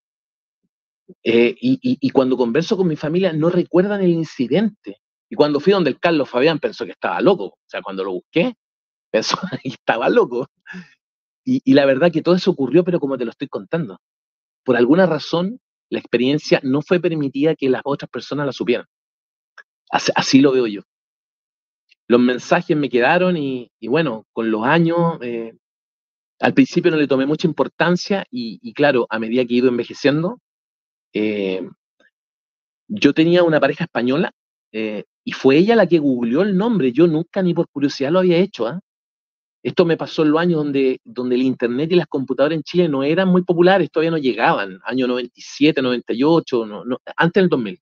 Y cuando converso con mi familia, no recuerdan el incidente. Y cuando fui donde el Carlos Fabián, pensó que estaba loco. O sea, cuando lo busqué, pensó que estaba loco. Y la verdad que todo eso ocurrió, pero como te lo estoy contando. Por alguna razón, la experiencia no fue permitida que las otras personas la supieran. Así lo veo yo. Los mensajes me quedaron y bueno, con los años, al principio no le tomé mucha importancia y claro, a medida que he ido envejeciendo, eh, yo tenía una pareja española y fue ella la que googleó el nombre. Yo nunca ni por curiosidad lo había hecho. ¿Eh? Esto me pasó en los años donde el internet y las computadoras en Chile no eran muy populares, todavía no llegaban, año 97, 98, antes del 2000.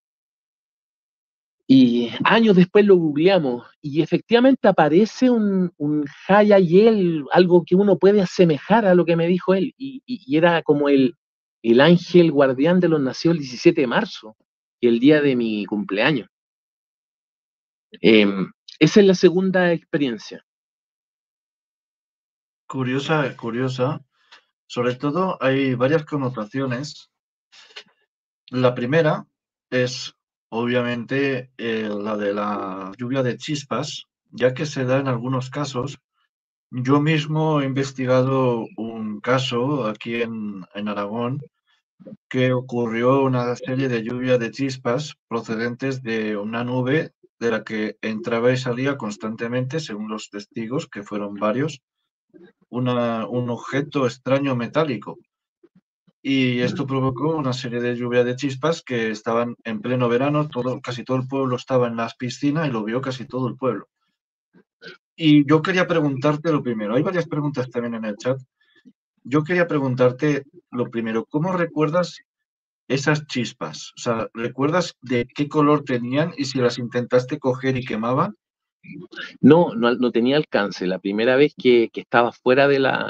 Y años después lo googleamos y efectivamente aparece un Hayayel, algo que uno puede asemejar a lo que me dijo él, y era como el ángel guardián de los nacidos el 17 de marzo, el día de mi cumpleaños. Esa es la segunda experiencia. Curiosa, curiosa. Sobre todo hay varias connotaciones. La primera es obviamente la de la lluvia de chispas, ya que se da en algunos casos. Yo mismo he investigado un caso aquí en Aragón que ocurrió una serie de lluvia de chispas procedentes de una nube de la que entraba y salía constantemente, según los testigos, que fueron varios, un objeto extraño metálico. Y esto provocó una serie de lluvia de chispas que estaban en pleno verano, casi todo el pueblo estaba en las piscinas y lo vio casi todo el pueblo. Y yo quería preguntarte lo primero, hay varias preguntas también en el chat. Yo quería preguntarte lo primero, ¿cómo recuerdas esas chispas? O sea, ¿recuerdas de qué color tenían y si las intentaste coger y quemaban? No tenía alcance. La primera vez que estaba fuera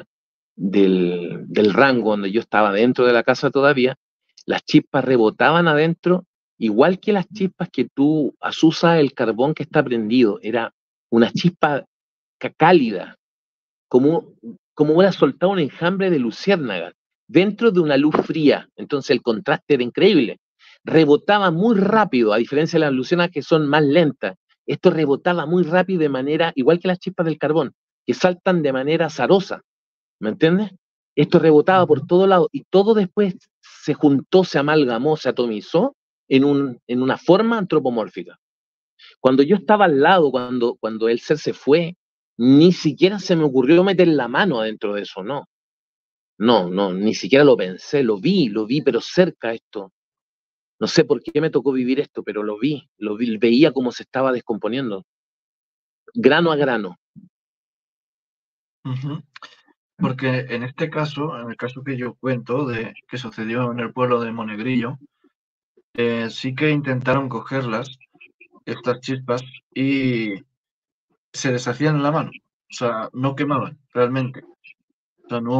del rango donde yo estaba dentro de la casa todavía, las chispas rebotaban adentro, igual que las chispas que tú asusas el carbón que está prendido. Era una chispa cálida, como hubiera soltado un enjambre de luciérnaga dentro de una luz fría. Entonces el contraste era increíble. Rebotaba muy rápido, a diferencia de las luciérnagas que son más lentas. Esto rebotaba muy rápido de manera, igual que las chispas del carbón, que saltan de manera azarosa. ¿Me entiendes? Esto rebotaba por todo lado y todo después se juntó, se amalgamó, se atomizó en una forma antropomórfica. Cuando yo estaba al lado, cuando el ser se fue, ni siquiera se me ocurrió meter la mano adentro de eso, no. No, ni siquiera lo pensé, lo vi, pero cerca esto. No sé por qué me tocó vivir esto, pero lo vi, veía cómo se estaba descomponiendo, grano a grano. Porque en este caso, en el caso que yo cuento, que sucedió en el pueblo de Monegrillo, sí que intentaron cogerlas, estas chispas, y se deshacían en la mano. O sea, no quemaban realmente. O sea,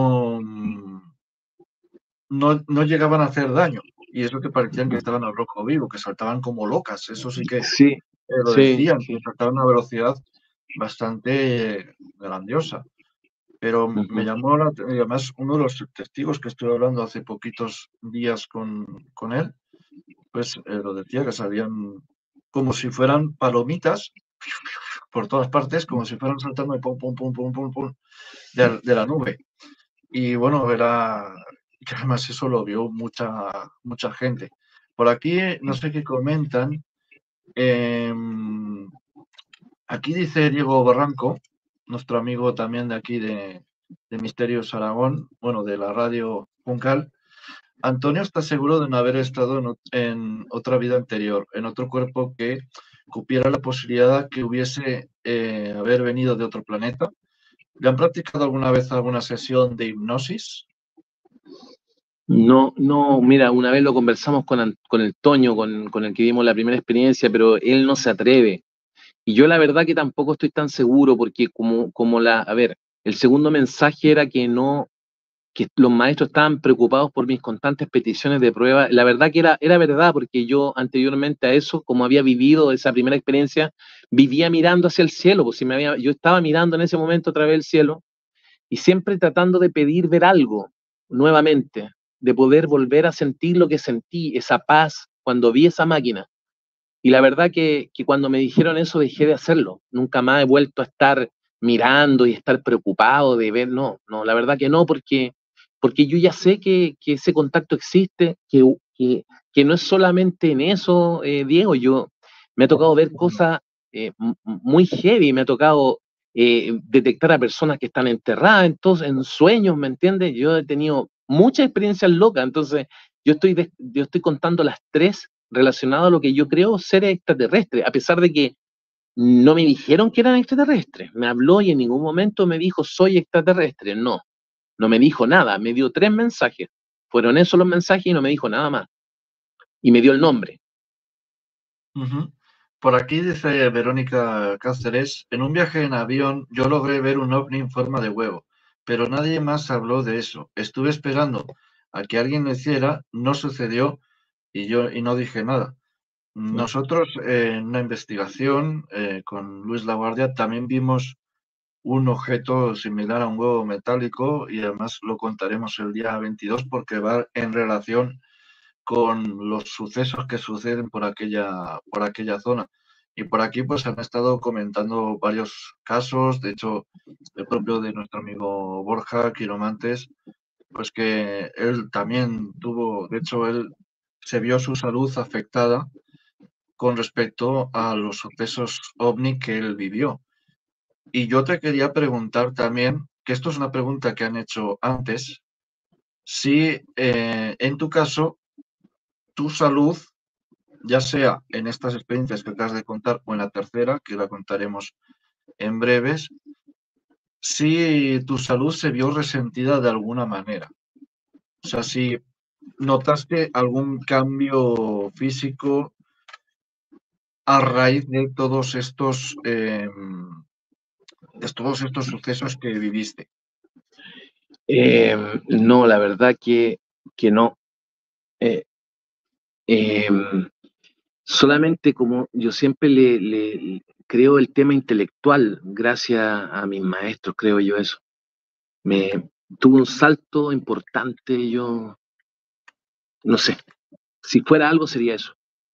no llegaban a hacer daño. Y eso que parecían que estaban al rojo vivo, que saltaban como locas. Eso sí que Sí, lo sí, decían, sí. que saltaban a una velocidad bastante grandiosa. Pero me Ujú. llamó la atención, además uno de los testigos que estuve hablando hace poquitos días con él, pues lo decía que salían como si fueran palomitas por todas partes, como si fueran saltando de pum, pum, pum, pum, pum, pum, de la nube. Y bueno, que además eso lo vio mucha gente. Por aquí, no sé qué comentan. eh, Aquí dice Diego Barranco, nuestro amigo también de aquí de Misterios Aragón, bueno, de la radio Juncal. Antonio está seguro de no haber estado en otra vida anterior, en otro cuerpo que cupiera la posibilidad que hubiese haber venido de otro planeta. ¿Le han practicado alguna vez alguna sesión de hipnosis? No, no, mira, una vez lo conversamos con el Toño, con el que vimos la primera experiencia, pero él no se atreve. Y yo la verdad que tampoco estoy tan seguro porque a ver, el segundo mensaje era que no, que los maestros estaban preocupados por mis constantes peticiones de prueba. La verdad que era verdad porque yo anteriormente a eso, como había vivido esa primera experiencia, vivía mirando hacia el cielo, pues si yo estaba mirando en ese momento otra vez el cielo y siempre tratando de pedir ver algo nuevamente, de poder volver a sentir lo que sentí, esa paz cuando vi esa máquina. Y la verdad que cuando me dijeron eso dejé de hacerlo. Nunca más he vuelto a estar mirando y estar preocupado de ver, no, no, la verdad que no, porque yo ya sé que ese contacto existe, que no es solamente en eso, Diego, yo me ha tocado ver cosas muy heavy, me ha tocado detectar a personas que están enterradas en sueños, ¿me entiendes? Yo he tenido muchas experiencias locas, entonces yo estoy contando las tres relacionado a lo que yo creo ser extraterrestre, a pesar de que no me dijeron que eran extraterrestres. Me habló y en ningún momento me dijo soy extraterrestre. No, no me dijo nada. Me dio tres mensajes. Fueron esos los mensajes y no me dijo nada más. Y me dio el nombre. Ujú. Por aquí dice Verónica Cáceres, en un viaje en avión yo logré ver un ovni en forma de huevo, pero nadie más habló de eso. Estuve esperando a que alguien lo hiciera, no sucedió y no dije nada. Nosotros en una investigación con Luis Laguardia también vimos un objeto similar a un huevo metálico y además lo contaremos el día 22 porque va en relación con los sucesos que suceden por aquella zona. Y por aquí pues han estado comentando varios casos, de hecho el propio de nuestro amigo Borja Quiromantes, pues que él también tuvo, de hecho él se vio su salud afectada con respecto a los sucesos ovni que él vivió. Y yo te quería preguntar también, que esto es una pregunta que han hecho antes, si en tu caso tu salud, ya sea en estas experiencias que acabas de contar o en la tercera, que la contaremos en breves, si tu salud se vio resentida de alguna manera. O sea, si notaste algún cambio físico a raíz de todos estos sucesos que viviste. No, la verdad que no. Eh, eh, Solamente como yo siempre creo el tema intelectual, gracias a mis maestros, creo yo eso. Me tuve un salto importante, yo no sé, si fuera algo sería eso.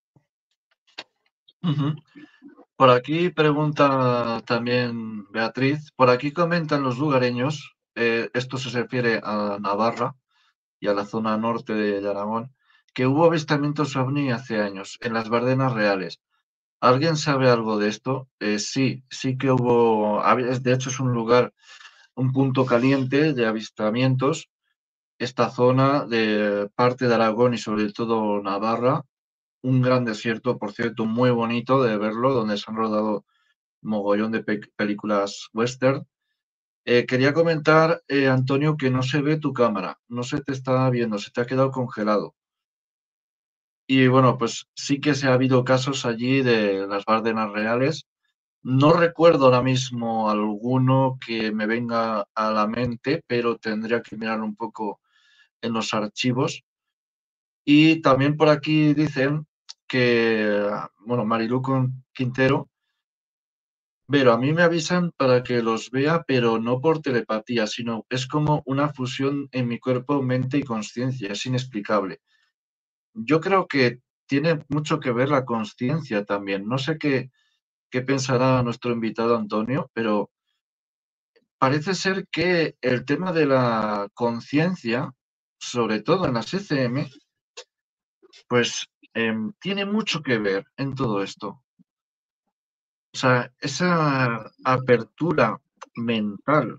Ujú. Por aquí pregunta también Beatriz, por aquí comentan los lugareños, esto se refiere a Navarra y a la zona norte de Aragón, que hubo avistamientos ovni hace años en las Bardenas Reales. ¿Alguien sabe algo de esto? Sí, sí que hubo, de hecho es un lugar, un punto caliente de avistamientos, esta zona de parte de Aragón y sobre todo Navarra, un gran desierto, por cierto, muy bonito de verlo, donde se han rodado mogollón de películas western. Quería comentar, Antonio, que no se ve tu cámara, no se te está viendo, se te ha quedado congelado. Y bueno, pues sí que se ha habido casos allí de las Bárdenas Reales. No recuerdo ahora mismo alguno que me venga a la mente, pero tendría que mirar un poco en los archivos. Y también por aquí dicen que, bueno, Quintero Pero a mí me avisan para que los vea, pero no por telepatía, sino es como una fusión en mi cuerpo, mente y conciencia, es inexplicable. Yo creo que tiene mucho que ver la conciencia también. No sé qué pensará nuestro invitado Antonio, pero parece ser que el tema de la conciencia, sobre todo en las ECM, pues tiene mucho que ver en todo esto. O sea, esa apertura mental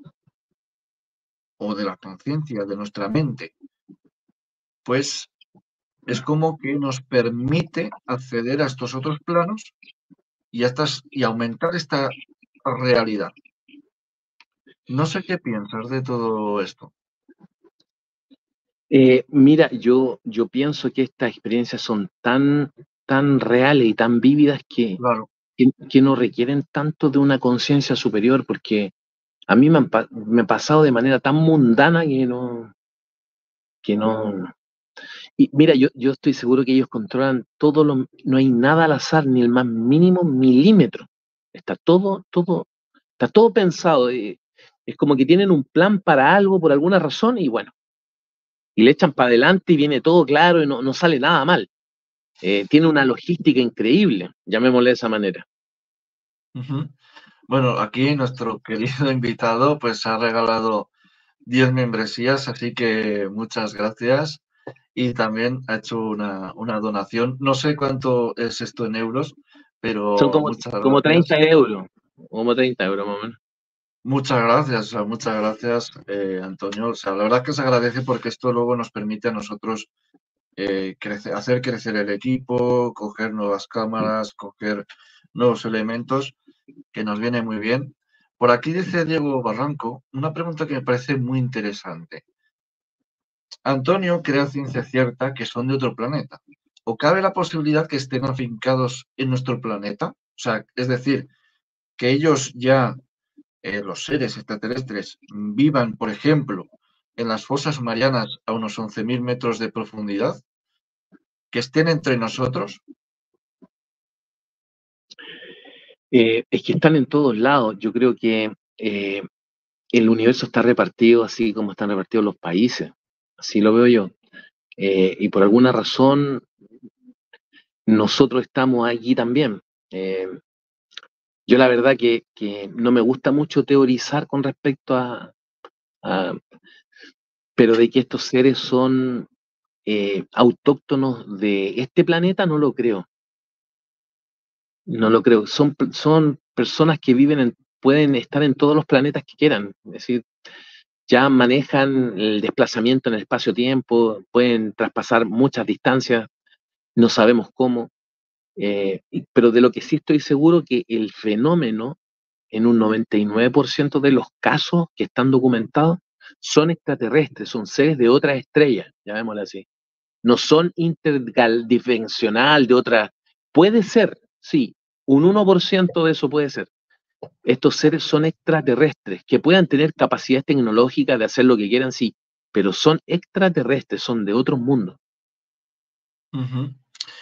o de la conciencia de nuestra mente, pues es como que nos permite acceder a estos otros planos y aumentar esta realidad. No sé qué piensas de todo esto. Mira, yo pienso que estas experiencias son tan reales y tan vívidas Claro. que no requieren tanto de una conciencia superior, porque a mí me ha pasado de manera tan mundana que no. Y mira, yo estoy seguro que ellos controlan no hay nada al azar, ni el más mínimo milímetro. Está está todo pensado. Es como que tienen un plan para algo por alguna razón y bueno, y le echan para adelante y viene todo claro y no sale nada mal. Tiene una logística increíble, llamémosle de esa manera. Ujú. Bueno, aquí nuestro querido invitado pues ha regalado 10 membresías, así que muchas gracias. Y también ha hecho una donación. No sé cuánto es esto en euros, Son pero muchas como gracias. 30 euros, como 30 euros más o menos. Muchas gracias, o sea, muchas gracias, Antonio. O sea, la verdad que se agradece porque esto luego nos permite a nosotros hacer crecer el equipo, coger nuevas cámaras, coger nuevos elementos, que nos viene muy bien. Por aquí dice Diego Barranco una pregunta que me parece muy interesante. Antonio cree a ciencia cierta que son de otro planeta. ¿O cabe la posibilidad que estén afincados en nuestro planeta? O sea, es decir, que ellos ya, los seres extraterrestres, vivan, por ejemplo, en las fosas marianas a unos 11.000 metros de profundidad, que estén entre nosotros. Es que están en todos lados. Yo creo que el universo está repartido así como están repartidos los países. Así lo veo yo. Y por alguna razón nosotros estamos allí también. Eh, yo la verdad que no me gusta mucho teorizar con respecto a- pero de que estos seres son autóctonos de este planeta, no lo creo. No lo creo. Son personas que pueden estar en todos los planetas que quieran. Es decir, ya manejan el desplazamiento en el espacio-tiempo, pueden traspasar muchas distancias, no sabemos cómo. Pero de lo que sí estoy seguro que el fenómeno, en un 99% de los casos que están documentados, son extraterrestres, son seres de otras estrellas, llamémoslo así. No son interdimensional de otra. Puede ser, sí, un 1% de eso puede ser. Estos seres son extraterrestres, que puedan tener capacidad tecnológica de hacer lo que quieran, sí, pero son extraterrestres, son de otros mundos. Ujú.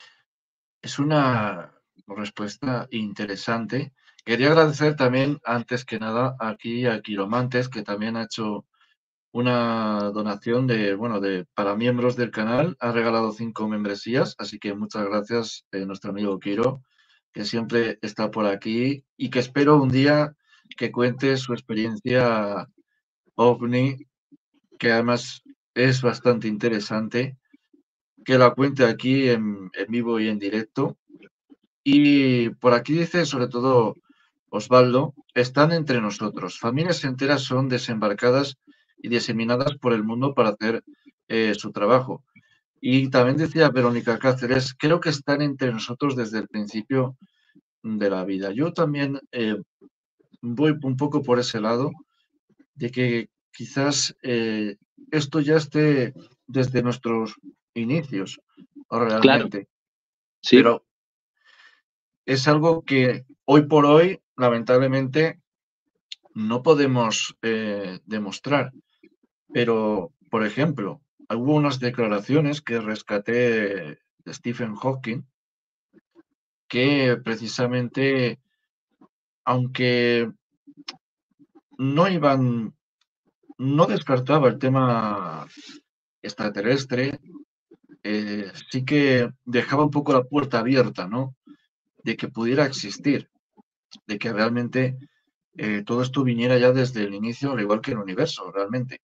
Es una respuesta interesante. Quería agradecer también, antes que nada, aquí a Quiromantes, que también ha hecho una donación para miembros del canal. Ha regalado 5 membresías, así que muchas gracias, nuestro amigo Quiro, que siempre está por aquí y que espero un día que cuente su experiencia OVNI, que además es bastante interesante, que la cuente aquí en vivo y en directo. Y por aquí dice, sobre todo Osvaldo, están entre nosotros. Familias enteras son desembarcadas y diseminadas por el mundo para hacer su trabajo. Y también decía Verónica Cáceres, creo que están entre nosotros desde el principio de la vida. Yo también voy un poco por ese lado, de que quizás esto ya esté desde nuestros inicios, Claro, realmente. sí. Pero es algo que hoy por hoy, lamentablemente, no podemos demostrar. Pero, por ejemplo, hubo unas declaraciones que rescaté de Stephen Hawking que precisamente aunque no descartaba el tema extraterrestre, sí que dejaba un poco la puerta abierta, ¿no? De que pudiera existir, de que realmente todo esto viniera ya desde el inicio, al igual que el universo, realmente.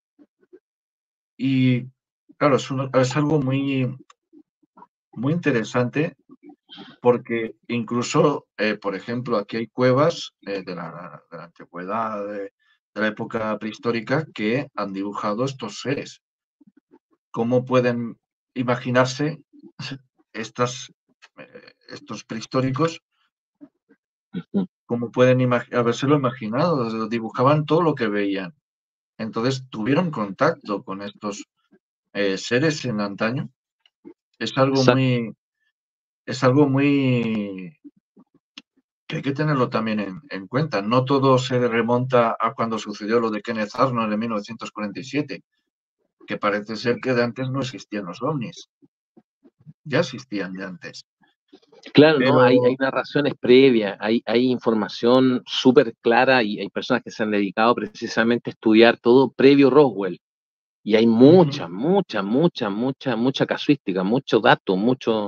Y claro, es algo muy, muy interesante porque incluso, por ejemplo, aquí hay cuevas de la antigüedad, de la época prehistórica, que han dibujado estos seres. ¿Cómo pueden imaginarse estos prehistóricos? Ujú. ¿Cómo pueden habérselo imaginado? Dibujaban todo lo que veían. Entonces tuvieron contacto con estos seres en antaño. Es algo Exacto. muy, es algo muy que hay que tenerlo también en cuenta. No todo se remonta a cuando sucedió lo de Kenneth Arnold en 1947, que parece ser que de antes no existían los ovnis. Ya existían de antes. Claro, ¿no? Hay Pero, narraciones previas, hay información súper clara y hay personas que se han dedicado precisamente a estudiar todo previo Roswell. Y hay ujú, mucha casuística, mucho dato,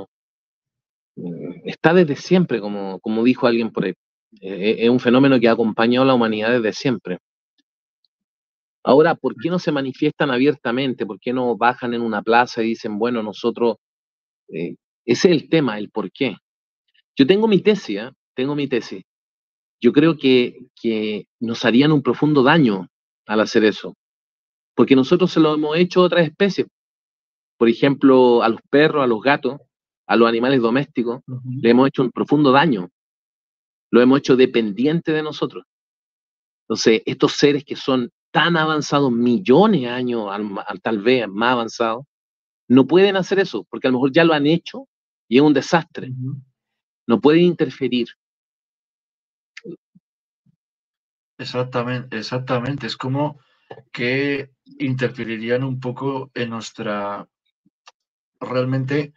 está desde siempre, como dijo alguien por ahí. Es un fenómeno que ha acompañado a la humanidad desde siempre. Ahora, ¿por qué no se manifiestan abiertamente? ¿Por qué no bajan en una plaza y dicen, bueno, nosotros, eh, ese es el tema, el por qué? Yo tengo mi tesis, ¿eh? Tengo mi tesis. Yo creo que nos harían un profundo daño al hacer eso, porque nosotros se lo hemos hecho a otras especies, por ejemplo, a los perros, a los gatos, a los animales domésticos, ujú, le hemos hecho un profundo daño, lo hemos hecho dependiente de nosotros. Entonces, estos seres que son tan avanzados, millones de años, tal vez más avanzados, no pueden hacer eso, porque a lo mejor ya lo han hecho y es un desastre. ujú. No pueden interferir. Exactamente, exactamente. Es como que interferirían un poco en realmente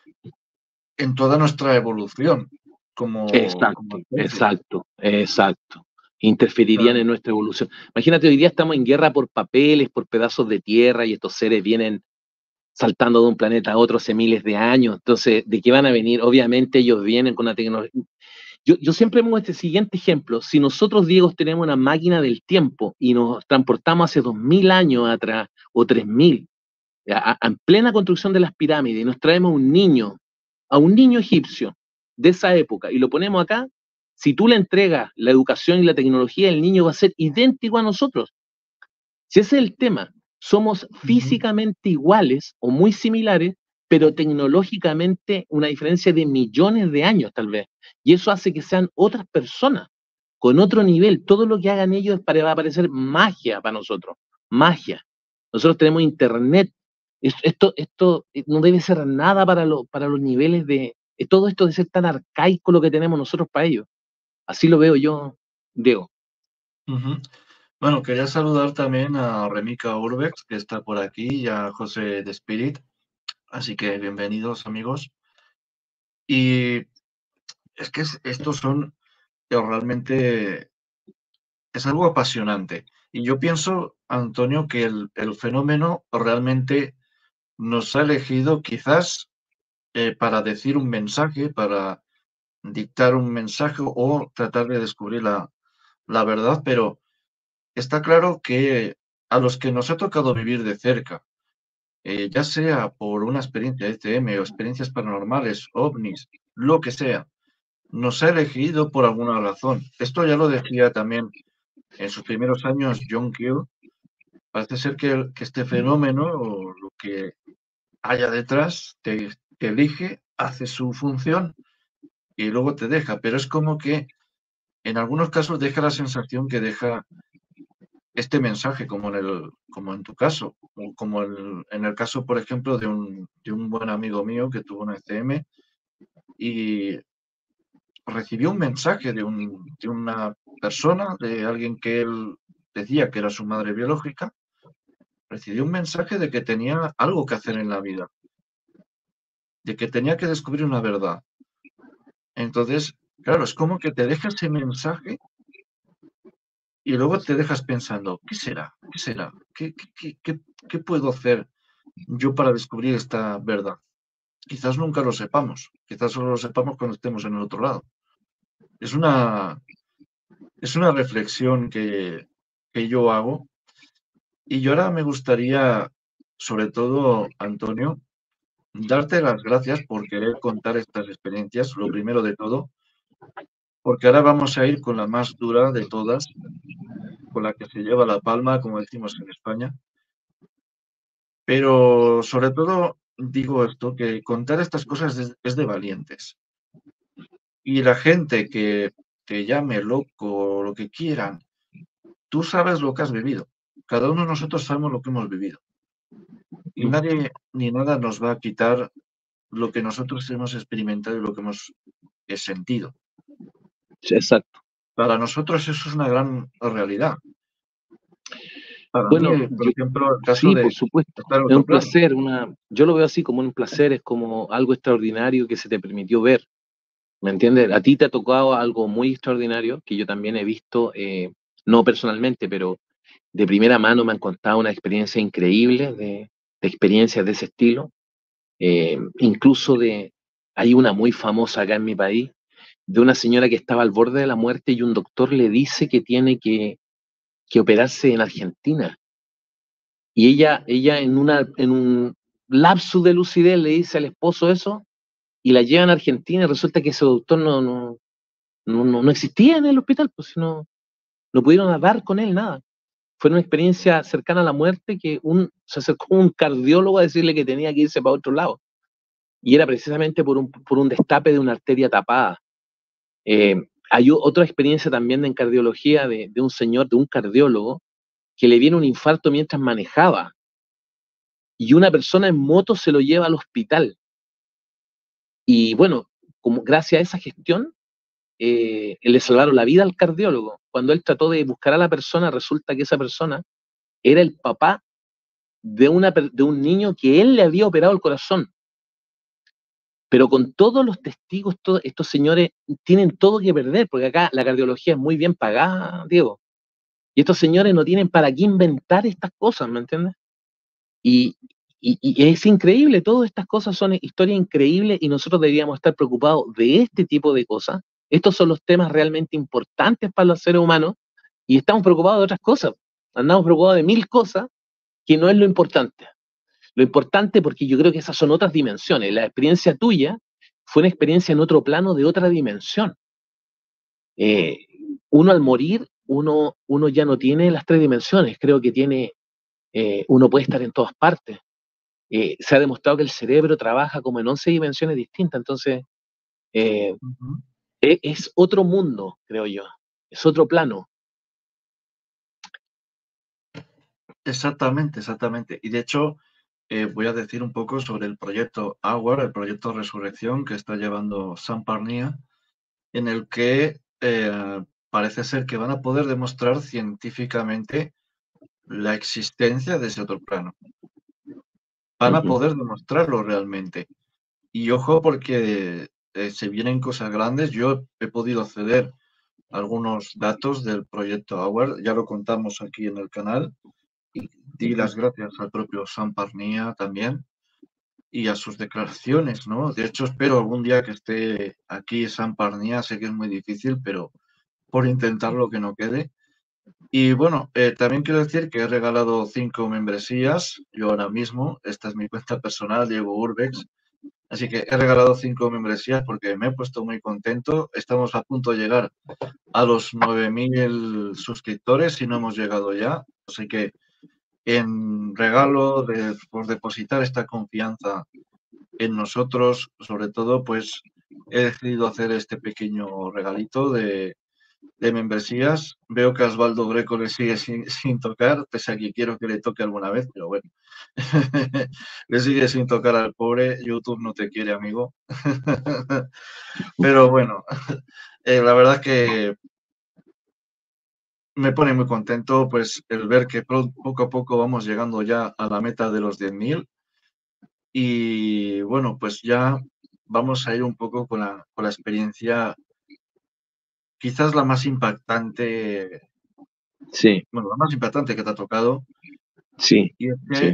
en toda nuestra evolución como Exacto, especie. exacto, exacto. Interferirían Claro. en nuestra evolución. Imagínate, hoy día estamos en guerra por papeles, por pedazos de tierra y estos seres vienen saltando de un planeta a otro hace miles de años. Entonces, ¿de qué van a venir? Obviamente ellos vienen con la tecnología. Yo siempre pongo este siguiente ejemplo. Si nosotros, Diego, tenemos una máquina del tiempo y nos transportamos hace 2000 años atrás o 3000, en plena construcción de las pirámides, y nos traemos a un niño egipcio de esa época, y lo ponemos acá, si tú le entregas la educación y la tecnología, el niño va a ser idéntico a nosotros. Si ese es el tema, somos Ujú, físicamente iguales o muy similares, pero tecnológicamente una diferencia de millones de años tal vez. Y eso hace que sean otras personas, con otro nivel. Todo lo que hagan ellos va a parecer magia para nosotros, magia. Nosotros tenemos internet. Esto no debe ser nada para los niveles de... Todo esto debe ser tan arcaico lo que tenemos nosotros para ellos. Así lo veo yo, Diego. ujú. Bueno, quería saludar también a Remika Urbex, que está por aquí, y a José de Spirit. Así que bienvenidos, amigos. Y es que estos son realmente, es algo apasionante. Y yo pienso, Antonio, que el fenómeno realmente nos ha elegido quizás para decir un mensaje, para dictar un mensaje o tratar de descubrir la verdad, pero está claro que a los que nos ha tocado vivir de cerca, ya sea por una experiencia ECM o experiencias paranormales, ovnis, lo que sea, nos ha elegido por alguna razón. Esto ya lo decía también en sus primeros años John Keel. Parece ser que este fenómeno o lo que haya detrás te elige, hace su función y luego te deja. Pero es como que en algunos casos deja la sensación que deja este mensaje, como en tu caso, o como en el caso, por ejemplo, de un buen amigo mío que tuvo una ECM y recibió un mensaje de una persona, de alguien que él decía que era su madre biológica, recibió un mensaje de que tenía algo que hacer en la vida, de que tenía que descubrir una verdad. Entonces, Claro, es como que te deja ese mensaje y luego te dejas pensando, ¿qué será? ¿Qué será? ¿Qué puedo hacer yo para descubrir esta verdad? Quizás nunca lo sepamos, quizás solo lo sepamos cuando estemos en el otro lado. Es una, es una reflexión que yo hago y yo ahora me gustaría, sobre todo, Antonio, darte las gracias por querer contar estas experiencias, lo primero de todo, porque ahora vamos a ir con la más dura de todas, con la que se lleva la palma, como decimos en España. Pero sobre todo digo esto, que contar estas cosas es de valientes. Y la gente que te llame loco o lo que quieran, tú sabes lo que has vivido. Cada uno de nosotros sabemos lo que hemos vivido. Y nadie ni nada nos va a quitar lo que nosotros hemos experimentado y lo que hemos sentido. Exacto. Para nosotros eso es una gran realidad. Para mí, Bueno, por ejemplo, el caso sí, de por supuesto. estar en Es otro un plano. placer, yo lo veo así como un placer, es como algo extraordinario que se te permitió ver. ¿Me entiendes? A ti te ha tocado algo muy extraordinario que yo también he visto, no personalmente, pero de primera mano me han contado una experiencia increíble de experiencias de ese estilo. Incluso hay una muy famosa acá en mi país, de una señora que estaba al borde de la muerte y un doctor le dice que tiene que operarse en Argentina. Y ella en un lapsus de lucidez le dice al esposo eso y la llevan a Argentina y resulta que ese doctor no existía en el hospital, pues si no pudieron hablar con él, nada. Fue una experiencia cercana a la muerte que se acercó un cardiólogo a decirle que tenía que irse para otro lado. Y era precisamente por un destape de una arteria tapada. Eh, Hay otra experiencia también en cardiología de un señor, de un cardiólogo, que le viene un infarto mientras manejaba y una persona en moto se lo lleva al hospital. Y bueno, como gracias a esa gestión, le salvaron la vida al cardiólogo. Cuando él trató de buscar a la persona, resulta que esa persona era el papá de un niño que él le había operado el corazón. Pero con todos los testigos, estos señores tienen todo que perder, porque acá la cardiología es muy bien pagada, Diego. Y estos señores no tienen para qué inventar estas cosas, ¿me entiendes? Y, y es increíble, todas estas cosas son historias increíbles y nosotros deberíamos estar preocupados de este tipo de cosas. Estos son los temas realmente importantes para los seres humanos y estamos preocupados de otras cosas. Andamos preocupados de mil cosas que no es lo importante. Lo importante porque yo creo que esas son otras dimensiones. La experiencia tuya fue una experiencia en otro plano de otra dimensión. Eh, Uno al morir, uno ya no tiene las tres dimensiones. Creo que uno puede estar en todas partes. Se ha demostrado que el cerebro trabaja como en 11 dimensiones distintas, entonces eh, Ujú. es otro mundo, creo yo, es otro plano. Exactamente, exactamente. Y de hecho, voy a decir un poco sobre el proyecto Hour, el proyecto Resurrección que está llevando Sam Parnia, en el que parece ser que van a poder demostrar científicamente la existencia de ese otro plano. Van a Ujú. poder demostrarlo realmente. Y ojo porque se vienen cosas grandes. Yo he podido acceder a algunos datos del proyecto Hour, ya lo contamos aquí en el canal. Y di las gracias al propio Sam Parnia también y a sus declaraciones, ¿no? De hecho, espero algún día que esté aquí Sam Parnia, sé que es muy difícil, pero por intentarlo que no quede. Y bueno, también quiero decir que he regalado 5 membresías, yo ahora mismo, esta es mi cuenta personal, Diego Urbex, así que he regalado 5 membresías porque me he puesto muy contento, estamos a punto de llegar a los 9.000 suscriptores y no hemos llegado ya, así que en regalo por depositar esta confianza en nosotros, sobre todo, pues he decidido hacer este pequeño regalito de membresías. Veo que a Osvaldo Greco le sigue sin tocar, pese a que quiero que le toque alguna vez, pero bueno. Le sigue sin tocar al pobre. YouTube no te quiere, amigo. Pero bueno, la verdad que me pone muy contento pues el ver que poco a poco vamos llegando ya a la meta de los 10.000 y bueno, pues ya vamos a ir un poco con la experiencia quizás la más impactante, Sí, bueno, la más impactante que te ha tocado, sí, y es sí, que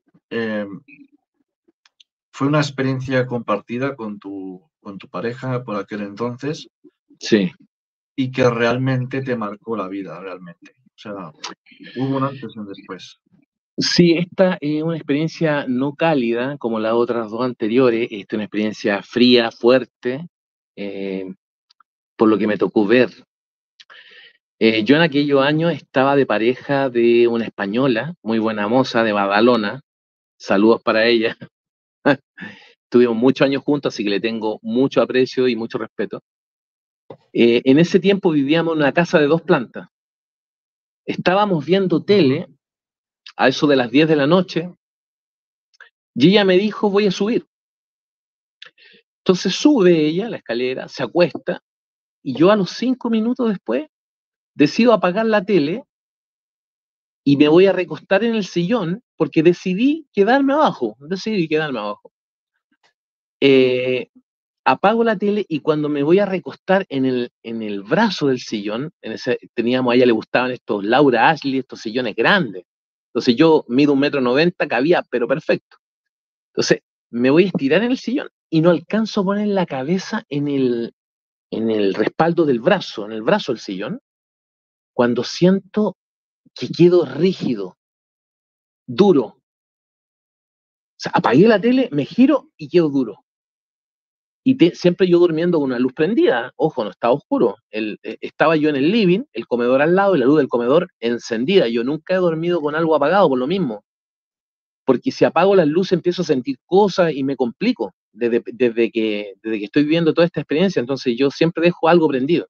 fue una experiencia compartida con tu pareja por aquel entonces sí. y que realmente te marcó la vida, realmente. O sea, hubo un antes y un después. Sí, esta es una experiencia no cálida como las otras dos anteriores, esta es una experiencia fría, fuerte, eh, por lo que me tocó ver. Yo en aquellos años estaba de pareja de una española, muy buena moza de Badalona, saludos para ella. Tuvimos muchos años juntos, así que le tengo mucho aprecio y mucho respeto. En ese tiempo vivíamos en una casa de 2 plantas. Estábamos viendo Ujú. tele a eso de las 10 de la noche y ella me dijo, voy a subir. Entonces sube ella a la escalera, se acuesta y yo a los 5 minutos después decido apagar la tele y me voy a recostar en el sillón porque decidí quedarme abajo. Eh, Apago la tele y cuando me voy a recostar en el brazo del sillón, teníamos, a ella le gustaban estos Laura Ashley, estos sillones grandes. Entonces yo mido 1,90 m, cabía, pero perfecto. Entonces me voy a estirar en el sillón y no alcanzo a poner la cabeza en el respaldo del brazo, en el brazo del sillón, cuando siento que quedo rígido, duro. O sea, apagué la tele, me giro y quedo duro. Y siempre yo durmiendo con una luz prendida, ojo, no estaba oscuro. Estaba yo en el living, el comedor al lado y la luz del comedor encendida. Yo nunca he dormido con algo apagado por lo mismo, porque si apago las luces empiezo a sentir cosas y me complico desde que estoy viviendo toda esta experiencia. Entonces yo siempre dejo algo prendido.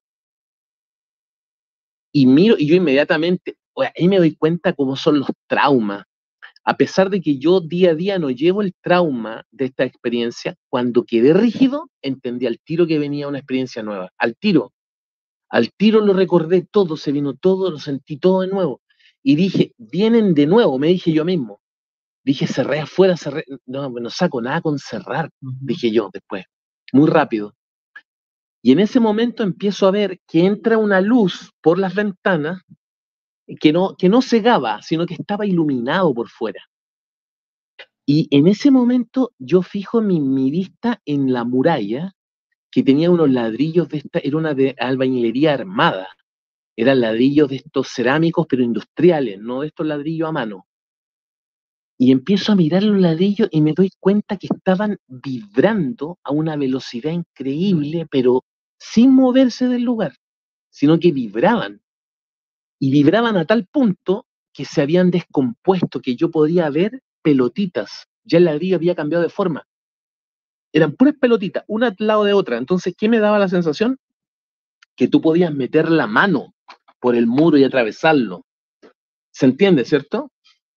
Y miro y yo inmediatamente, ahí me doy cuenta cómo son los traumas. A pesar de que yo día a día no llevo el trauma de esta experiencia, cuando quedé rígido, entendí al tiro que venía una experiencia nueva. Al tiro lo recordé todo, se vino todo, lo sentí todo de nuevo. Y dije, vienen de nuevo, me dije yo mismo. Dije, cerré afuera, cerré. No, no saco nada con cerrar, Ujú. dije yo después, muy rápido. Y en ese momento empiezo a ver que entra una luz por las ventanas que no cegaba, sino que estaba iluminado por fuera. Y en ese momento yo fijo mi vista en la muralla, que tenía unos ladrillos era una de albañilería armada, eran ladrillos de estos cerámicos, pero industriales, no de estos ladrillos a mano. Y empiezo a mirar los ladrillos y me doy cuenta que estaban vibrando a una velocidad increíble, pero sin moverse del lugar, sino que vibraban. Y vibraban a tal punto que se habían descompuesto, que yo podía ver pelotitas. Ya el ladrillo había cambiado de forma. Eran puras pelotitas, una al lado de otra. Entonces, ¿qué me daba la sensación? Que tú podías meter la mano por el muro y atravesarlo. ¿Se entiende, cierto?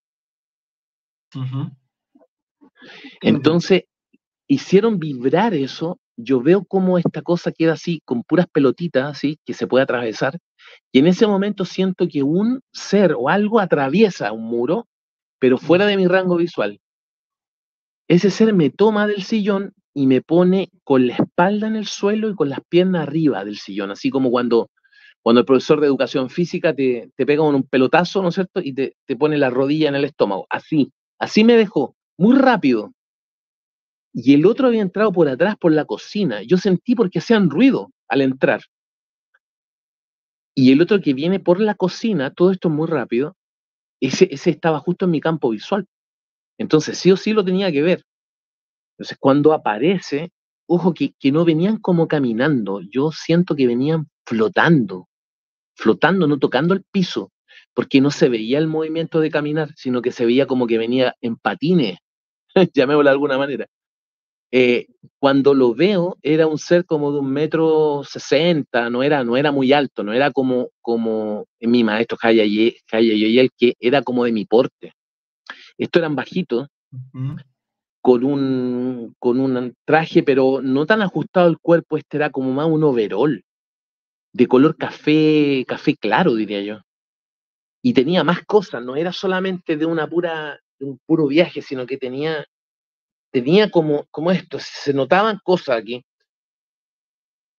Ujú. Sí, sí. Entonces, hicieron vibrar eso. Yo veo cómo esta cosa queda así, con puras pelotitas, así, que se puede atravesar. Y en ese momento siento que un ser o algo atraviesa un muro, pero fuera de mi rango visual. Ese ser me toma del sillón y me pone con la espalda en el suelo y con las piernas arriba del sillón, así como cuando el profesor de educación física te pega con un pelotazo, ¿no es cierto? Y te pone la rodilla en el estómago. Así me dejó, muy rápido. Y el otro había entrado por atrás por la cocina. Yo sentí porque hacían ruido al entrar. Y el otro que viene por la cocina, todo esto muy rápido, ese estaba justo en mi campo visual. Entonces sí o sí lo tenía que ver. Entonces cuando aparece, ojo que no venían como caminando, yo siento que venían flotando, no tocando el piso, porque no se veía el movimiento de caminar, sino que se veía como que venía en patines, llamémoslo de alguna manera. Eh, Cuando lo veo, era un ser como de 1,60 m, no era muy alto, no era como mi maestro Jaya Yoyel, que era como de mi porte. Estos eran bajitos, Ujú. con un traje, pero no tan ajustado al cuerpo, este era como más un overol, de color café, café claro, diría yo. Y tenía más cosas, no era solamente de un puro viaje, sino que tenía como esto, se notaban cosas aquí.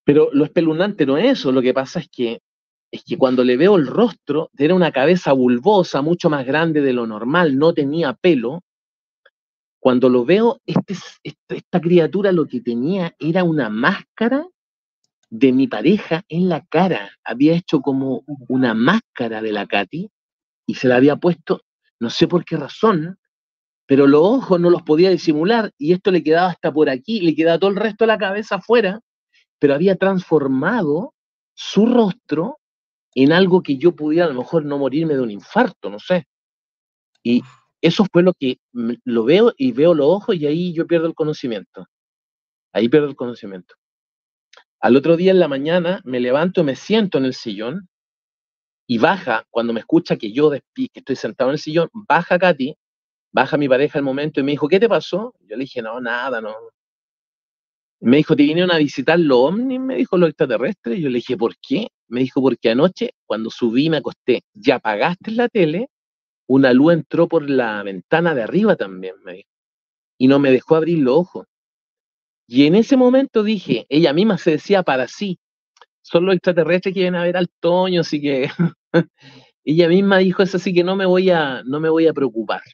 Pero lo espeluznante no es eso, lo que pasa es que cuando le veo el rostro, era una cabeza bulbosa, mucho más grande de lo normal, no tenía pelo. Cuando lo veo, esta criatura lo que tenía era una máscara de mi pareja en la cara. Había hecho como una máscara de la Katy y se la había puesto, no sé por qué razón, pero los ojos no los podía disimular y esto le quedaba hasta por aquí, le quedaba todo el resto de la cabeza afuera, pero había transformado su rostro en algo que yo pudiera a lo mejor no morirme de un infarto, no sé. Y eso fue lo que lo veo y veo los ojos y ahí yo pierdo el conocimiento. Ahí pierdo el conocimiento. Al otro día en la mañana me levanto, me siento en el sillón y baja, cuando me escucha que que estoy sentado en el sillón, baja Katy, baja mi pareja al momento y me dijo, ¿qué te pasó? Yo le dije, no, nada, no. Me dijo, ¿te vinieron a visitar los ovnis? Me dijo, los extraterrestres. Yo le dije, ¿por qué? Me dijo, porque anoche, cuando subí, me acosté, ¿ya apagaste la tele? Una luz entró por la ventana de arriba también, me dijo, y no me dejó abrir los ojos. Y en ese momento dije, ella misma se decía para sí, son los extraterrestres que vienen a ver al Toño, así que ella misma dijo eso, así que no me voy a preocupar.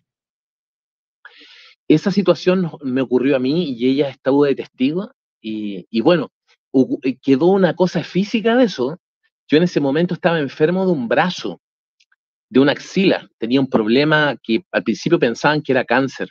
Esa situación me ocurrió a mí y ella estuvo de testigo y bueno, quedó una cosa física de eso. Yo en ese momento estaba enfermo de un brazo, de una axila, tenía un problema que al principio pensaban que era cáncer.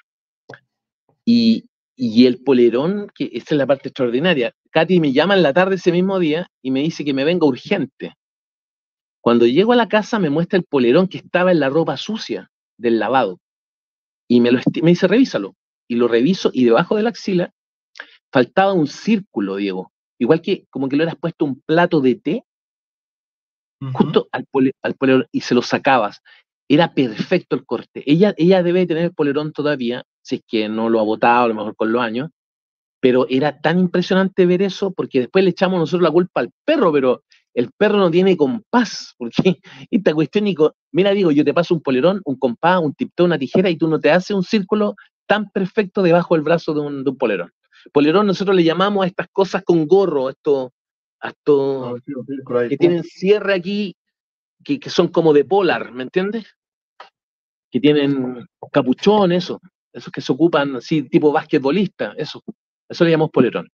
Y el polerón, que esa es la parte extraordinaria, Katy me llama en la tarde ese mismo día y me dice que me venga urgente. Cuando llego a la casa me muestra el polerón que estaba en la ropa sucia del lavado y me dice, revísalo. Y lo reviso y debajo de la axila faltaba un círculo, Diego. Igual que como que le hubieras puesto un plato de té justo al polerón y se lo sacabas. Era perfecto el corte. Ella debe tener el polerón todavía, si es que no lo ha botado, a lo mejor con los años, pero era tan impresionante ver eso porque después le echamos nosotros la culpa al perro, pero el perro no tiene compás, porque esta cuestión, Nico, mira, digo, yo te paso un polerón, un compás, un tipteo, una tijera y tú no te haces un círculo tan perfecto debajo del brazo de un polerón. Polerón nosotros le llamamos a estas cosas con gorro, a estos que tienen cierre aquí, que son como de polar, ¿me entiendes? Que tienen capuchón, esos que se ocupan así, tipo basquetbolista, eso le llamamos polerón.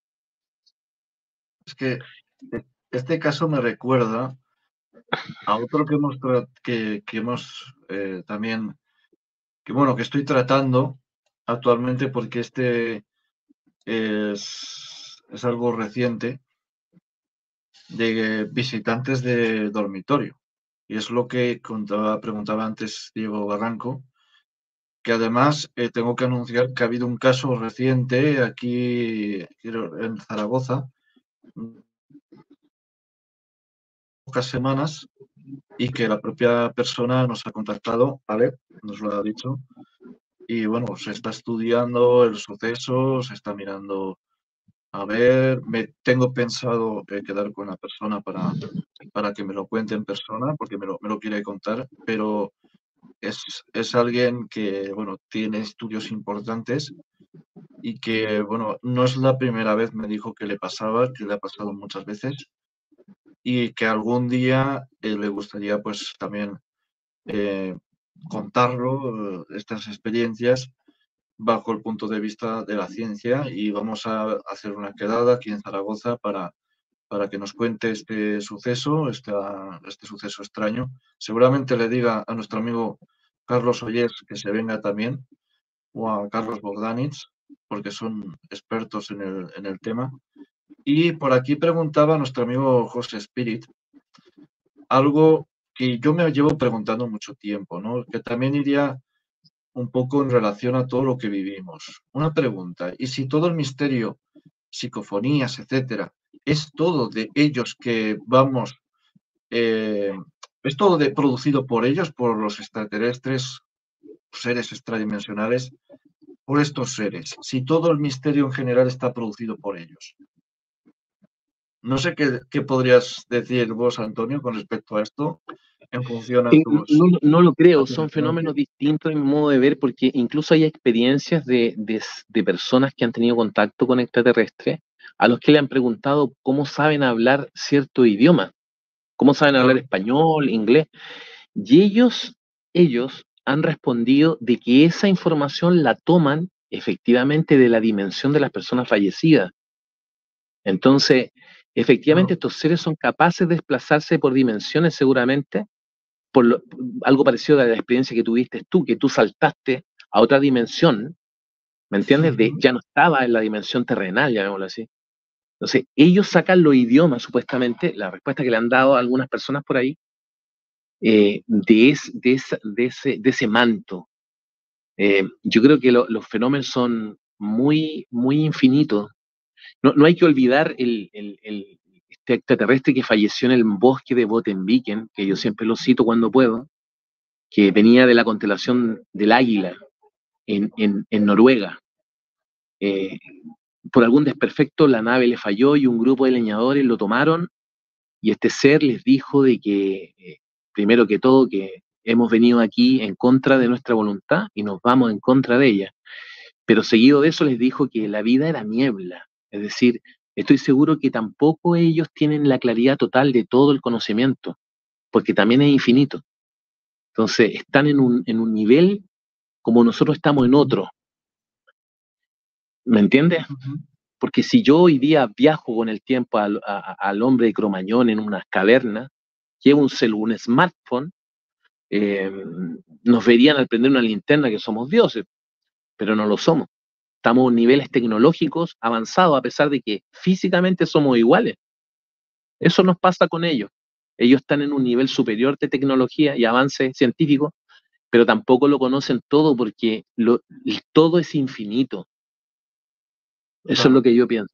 Es que este caso me recuerda a otro que hemos también, que bueno, que estoy tratando actualmente porque este es algo reciente, de visitantes de dormitorio. Y es lo que preguntaba antes Diego Barranco, que además tengo que anunciar que ha habido un caso reciente aquí en Zaragoza, pocas semanas, y que la propia persona nos ha contactado, ¿vale? Nos lo ha dicho. Y bueno, se está estudiando el suceso, se está mirando a ver, me tengo pensado quedar con la persona para que me lo cuente en persona, porque me lo quiere contar, pero es alguien que, bueno, tiene estudios importantes y que, bueno, no es la primera vez, me dijo que le pasaba, que le ha pasado muchas veces y que algún día le gustaría pues también contarlo, estas experiencias, bajo el punto de vista de la ciencia y vamos a hacer una quedada aquí en Zaragoza para que nos cuente este suceso, este suceso extraño. Seguramente le diga a nuestro amigo Carlos Ollés que se venga también, o a Carlos Bogdanich, porque son expertos en el tema. Y por aquí preguntaba nuestro amigo José Spirit algo que yo me llevo preguntando mucho tiempo, ¿no? Que también iría un poco en relación a todo lo que vivimos. Una pregunta, ¿y si todo el misterio, psicofonías, etcétera, es todo de ellos que vamos, es todo producido por ellos, por los extraterrestres, seres extradimensionales, por estos seres? Si todo el misterio en general está producido por ellos. No sé qué podrías decir vos, Antonio, con respecto a esto, en función a tus... No lo creo, son fenómenos distintos en mi modo de ver, porque incluso hay experiencias de personas que han tenido contacto con extraterrestres, a los que le han preguntado cómo saben hablar cierto idioma, cómo saben hablar Claro. español, inglés, y ellos han respondido de que esa información la toman efectivamente de la dimensión de las personas fallecidas. Entonces, efectivamente Claro. estos seres son capaces de desplazarse por dimensiones seguramente, algo parecido a la experiencia que tuviste tú, que tú saltaste a otra dimensión, ¿me entiendes? Ujú. Ya no estaba en la dimensión terrenal, llamémoslo así. Entonces, ellos sacan los idiomas, supuestamente, la respuesta que le han dado a algunas personas por ahí, de ese manto. Yo creo que los fenómenos son muy, muy infinitos. No hay que olvidar este extraterrestre que falleció en el bosque de Botenviken, que yo siempre lo cito cuando puedo, que venía de la constelación del Águila en Noruega. Eh, por algún desperfecto la nave le falló y un grupo de leñadores lo tomaron y este ser les dijo de que, primero que todo, que hemos venido aquí en contra de nuestra voluntad y nos vamos en contra de ella. Pero seguido de eso les dijo que la vida era niebla. Es decir, estoy seguro que tampoco ellos tienen la claridad total de todo el conocimiento, porque también es infinito. Entonces, están en un nivel como nosotros estamos en Ujú. otro. ¿Me entiendes? Ujú. Porque si yo hoy día viajo con el tiempo al hombre de Cromañón en unas cavernas, llevo un smartphone, eh, nos verían al prender una linterna que somos dioses, pero no lo somos. Estamos en niveles tecnológicos avanzados a pesar de que físicamente somos iguales. Eso nos pasa con ellos. Ellos están en un nivel superior de tecnología y avance científico, pero tampoco lo conocen todo porque todo es infinito. Eso es lo Claro. que yo pienso.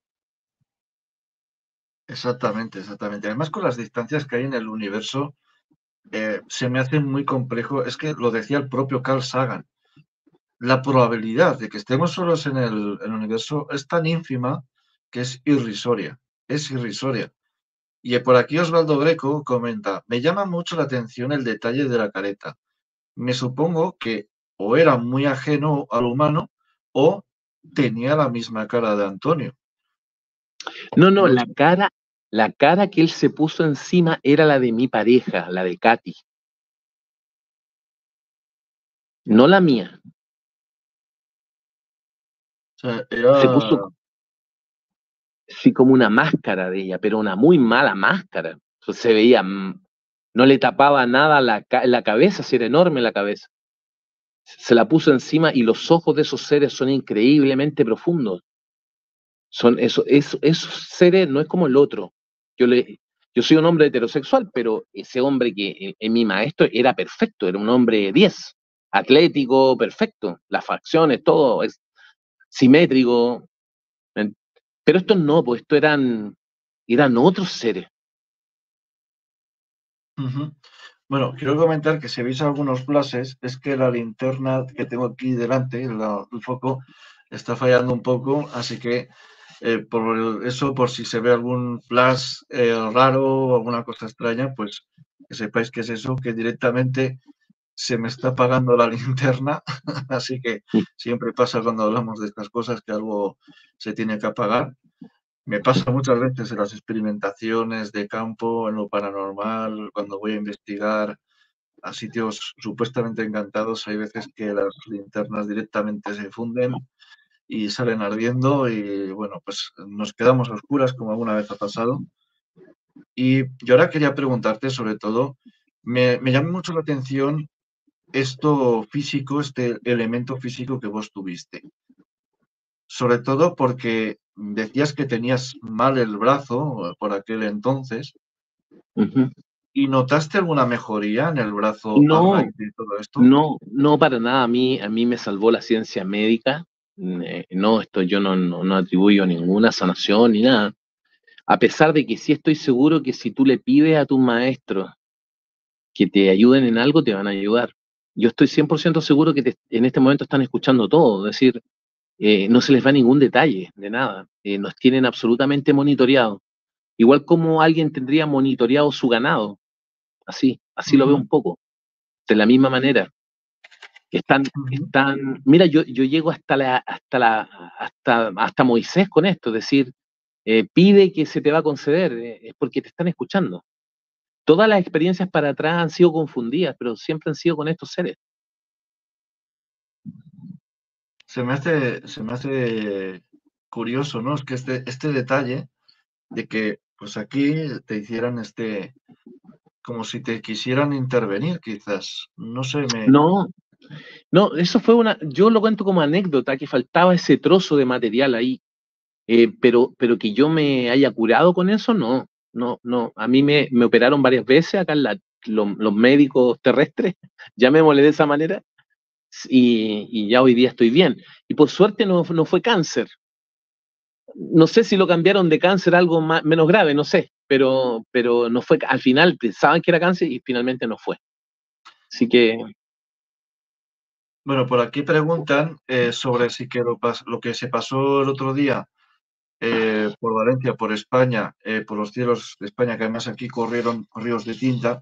Exactamente, exactamente. Además, con las distancias que hay en el universo, se me hace muy complejo. Es que lo decía el propio Carl Sagan. La probabilidad de que estemos solos en el universo es tan ínfima que es irrisoria. Es irrisoria. Y por aquí Osvaldo Greco comenta, me llama mucho la atención el detalle de la careta. Me supongo que o era muy ajeno al humano o tenía la misma cara de Antonio. No, no, No sé. la cara que él se puso encima era la de mi pareja, la de Katy, no la mía. O sea, Se puso era. sí como una máscara de ella, pero una muy mala máscara. Se veía, no le tapaba nada la cabeza, si era enorme la cabeza. Se la puso encima y los ojos de esos seres son increíblemente profundos. Esos seres no es como el otro. Yo, le, yo soy un hombre heterosexual, pero ese hombre que en mi maestro era perfecto, era un hombre 10 atlético, perfecto, las facciones, todo es simétrico. Pero estos no, pues estos eran otros seres. Ujú. Bueno, quiero comentar que si veis algunos flashes, es que la linterna que tengo aquí delante, el foco, está fallando un poco, así que eso, por si se ve algún flash raro o alguna cosa extraña, pues que sepáis que es eso, que directamente se me está apagando la linterna, así que siempre pasa cuando hablamos de estas cosas que algo se tiene que apagar. Me pasa muchas veces en las experimentaciones de campo, en lo paranormal, cuando voy a investigar a sitios supuestamente encantados, hay veces que las linternas directamente se funden y salen ardiendo y bueno, pues nos quedamos a oscuras como alguna vez ha pasado. Y yo ahora quería preguntarte sobre todo, me llama mucho la atención esto físico, este elemento físico que vos tuviste. Sobre todo porque decías que tenías mal el brazo por aquel entonces. Ujú. ¿Y notaste alguna mejoría en el brazo a No, raíz de todo esto? no para nada. A mí me salvó la ciencia médica. No, esto yo no atribuyo ninguna sanación ni nada. A pesar de que sí estoy seguro que si tú le pides a tus maestros que te ayuden en algo, te van a ayudar. Yo estoy 100% seguro que en este momento están escuchando todo, es decir, no se les va ningún detalle de nada, nos tienen absolutamente monitoreados, igual como alguien tendría monitoreado su ganado, así lo veo Ujú, un poco, de la misma manera. ujú. Mira, yo llego hasta Moisés con esto, es decir, pide que se te va a conceder, es porque te están escuchando. Todas las experiencias para atrás han sido confundidas, pero siempre han sido con estos seres. Se me hace curioso, ¿no? Es que este detalle de que, pues aquí te hicieran como si te quisieran intervenir, quizás. No sé, No, no, eso fue yo lo cuento como anécdota, que faltaba ese trozo de material ahí, pero que yo me haya curado con eso, no, no, no. A mí me operaron varias veces acá los médicos terrestres, llamémosle de esa manera, y ya hoy día estoy bien. Y por suerte no fue cáncer. No sé si lo cambiaron de cáncer a algo menos grave, no sé, pero no fue, al final pensaban que era cáncer y finalmente no fue. Así que, Bueno, por aquí preguntan sobre si que lo que se pasó el otro día por Valencia, por España, por los cielos de España, que además aquí corrieron ríos de tinta,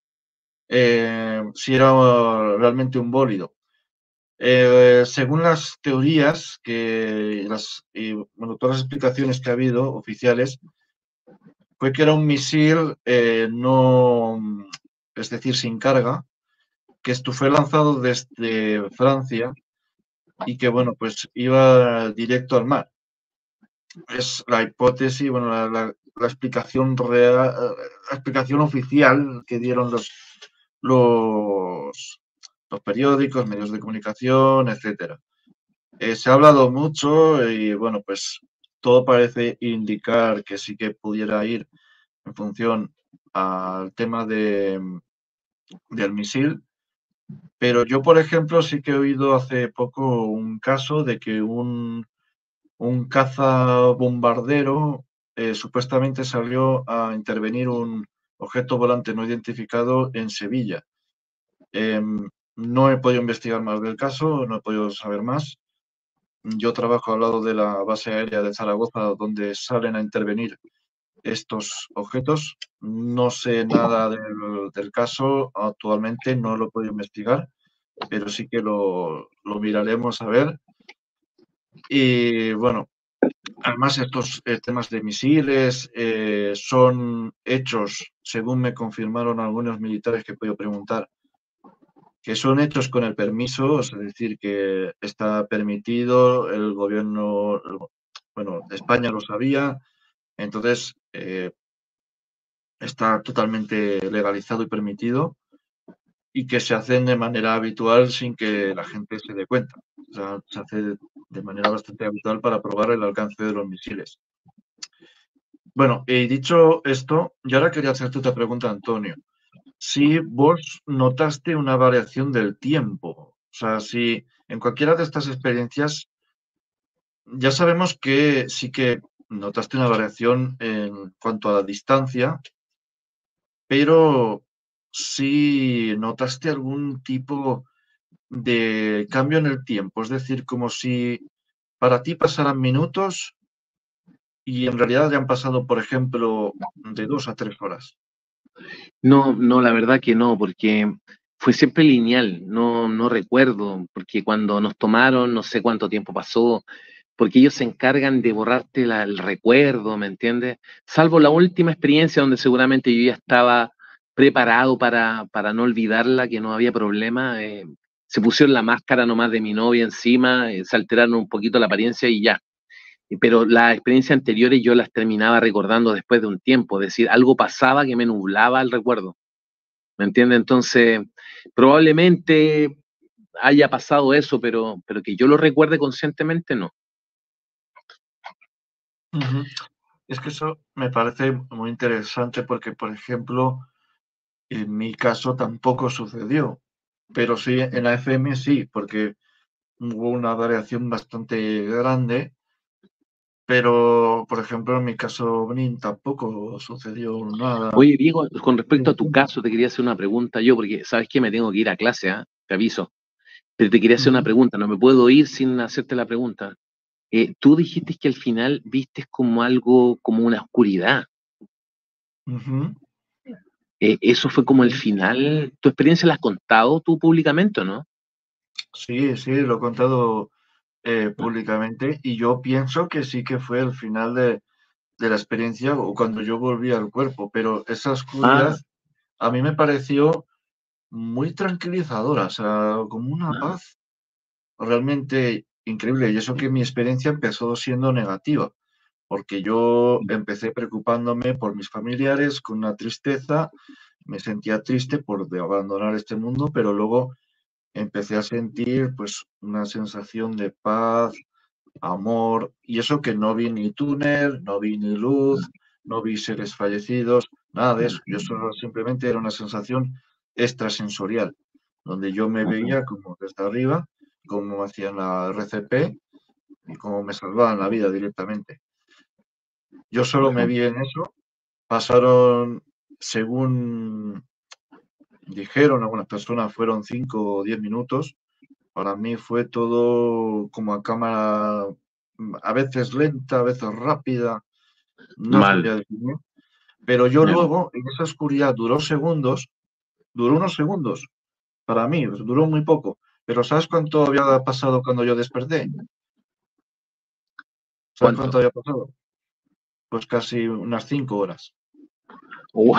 si era realmente un bólido. Según las teorías y bueno, todas las explicaciones que ha habido oficiales, fue que era un misil no, es decir, sin carga, que esto fue lanzado desde Francia y que, bueno, pues iba directo al mar. Es la hipótesis, bueno, la explicación real, la explicación oficial que dieron los, los periódicos, medios de comunicación, etcétera. Se ha hablado mucho y, bueno, pues todo parece indicar que sí que pudiera ir en función al tema del misil. Pero yo, por ejemplo, sí que he oído hace poco un caso de que un caza bombardero supuestamente salió a intervenir un objeto volante no identificado en Sevilla. No he podido investigar más del caso, no he podido saber más. Yo trabajo al lado de la base aérea de Zaragoza, donde salen a intervenir estos objetos. No sé nada del caso actualmente, no lo he podido investigar, pero sí que lo miraremos a ver. Y bueno, además estos temas de misiles son hechos, según me confirmaron algunos militares que he podido preguntar, que son hechos con el permiso, es decir, que está permitido, el gobierno, bueno, España lo sabía, entonces está totalmente legalizado y permitido y que se hacen de manera habitual sin que la gente se dé cuenta. O sea, se hace de manera bastante habitual para probar el alcance de los misiles. Bueno, y dicho esto, yo ahora quería hacerte otra pregunta, Antonio. Si vos notaste una variación del tiempo, o sea, si en cualquiera de estas experiencias ya sabemos que sí que notaste una variación en cuanto a la distancia, pero si notaste algún tipo de cambio en el tiempo, es decir, como si para ti pasaran minutos y en realidad ya han pasado, por ejemplo, de 2 a 3 horas. no, no, la verdad que no, porque fue siempre lineal, no recuerdo, porque cuando nos tomaron, no sé cuánto tiempo pasó, porque ellos se encargan de borrarte el recuerdo, ¿me entiendes? Salvo la última experiencia donde seguramente yo ya estaba preparado para no olvidarla, que no había problema. Se pusieron la máscara nomás de mi novia encima, se alteraron un poquito la apariencia y ya. Pero las experiencias anteriores yo las terminaba recordando después de un tiempo, es decir, algo pasaba que me nublaba el recuerdo, ¿me entiendes? Entonces, probablemente haya pasado eso, pero que yo lo recuerde conscientemente, no. Ujú. Es que eso me parece muy interesante porque, por ejemplo, en mi caso tampoco sucedió, pero sí en la FM sí, porque hubo una variación bastante grande, pero, por ejemplo, en mi caso Brin tampoco sucedió nada. Oye, Diego, con respecto a tu caso, te quería hacer una pregunta yo, porque sabes que me tengo que ir a clase, ¿ah? Te aviso. Pero te quería hacer una Ujú, pregunta, no me puedo ir sin hacerte la pregunta. Tú dijiste que al final viste como algo, como una oscuridad. ujú. ¿Eso fue como el final? ¿Tu experiencia la has contado tú públicamente o no? Sí, sí, lo he contado públicamente y yo pienso que sí que fue el final de la experiencia o cuando yo volví al cuerpo, pero esa Ah, oscuridad a mí me pareció muy tranquilizadora, o sea, como una paz realmente increíble. Y eso que mi experiencia empezó siendo negativa, porque yo empecé preocupándome por mis familiares con una tristeza, me sentía triste por de abandonar este mundo, pero luego empecé a sentir pues una sensación de paz, amor, y eso que no vi ni túnel, no vi ni luz, no vi seres fallecidos, nada de eso. Yo solo simplemente era una sensación extrasensorial, donde yo me veía como desde arriba, como hacían la RCP y cómo me salvaban la vida directamente. Yo solo me vi en eso, pasaron, según dijeron algunas personas, fueron 5 o 10 minutos. Para mí fue todo como a cámara, a veces lenta, a veces rápida, no mal. sabría definir. Pero yo Ya. luego, en esa oscuridad, duró segundos, duró unos segundos, para mí, pues, duró muy poco. Pero ¿sabes cuánto había pasado cuando yo desperté? ¿Sabes ¿Cuánto? cuánto había pasado? Pues casi unas 5 horas. Guau,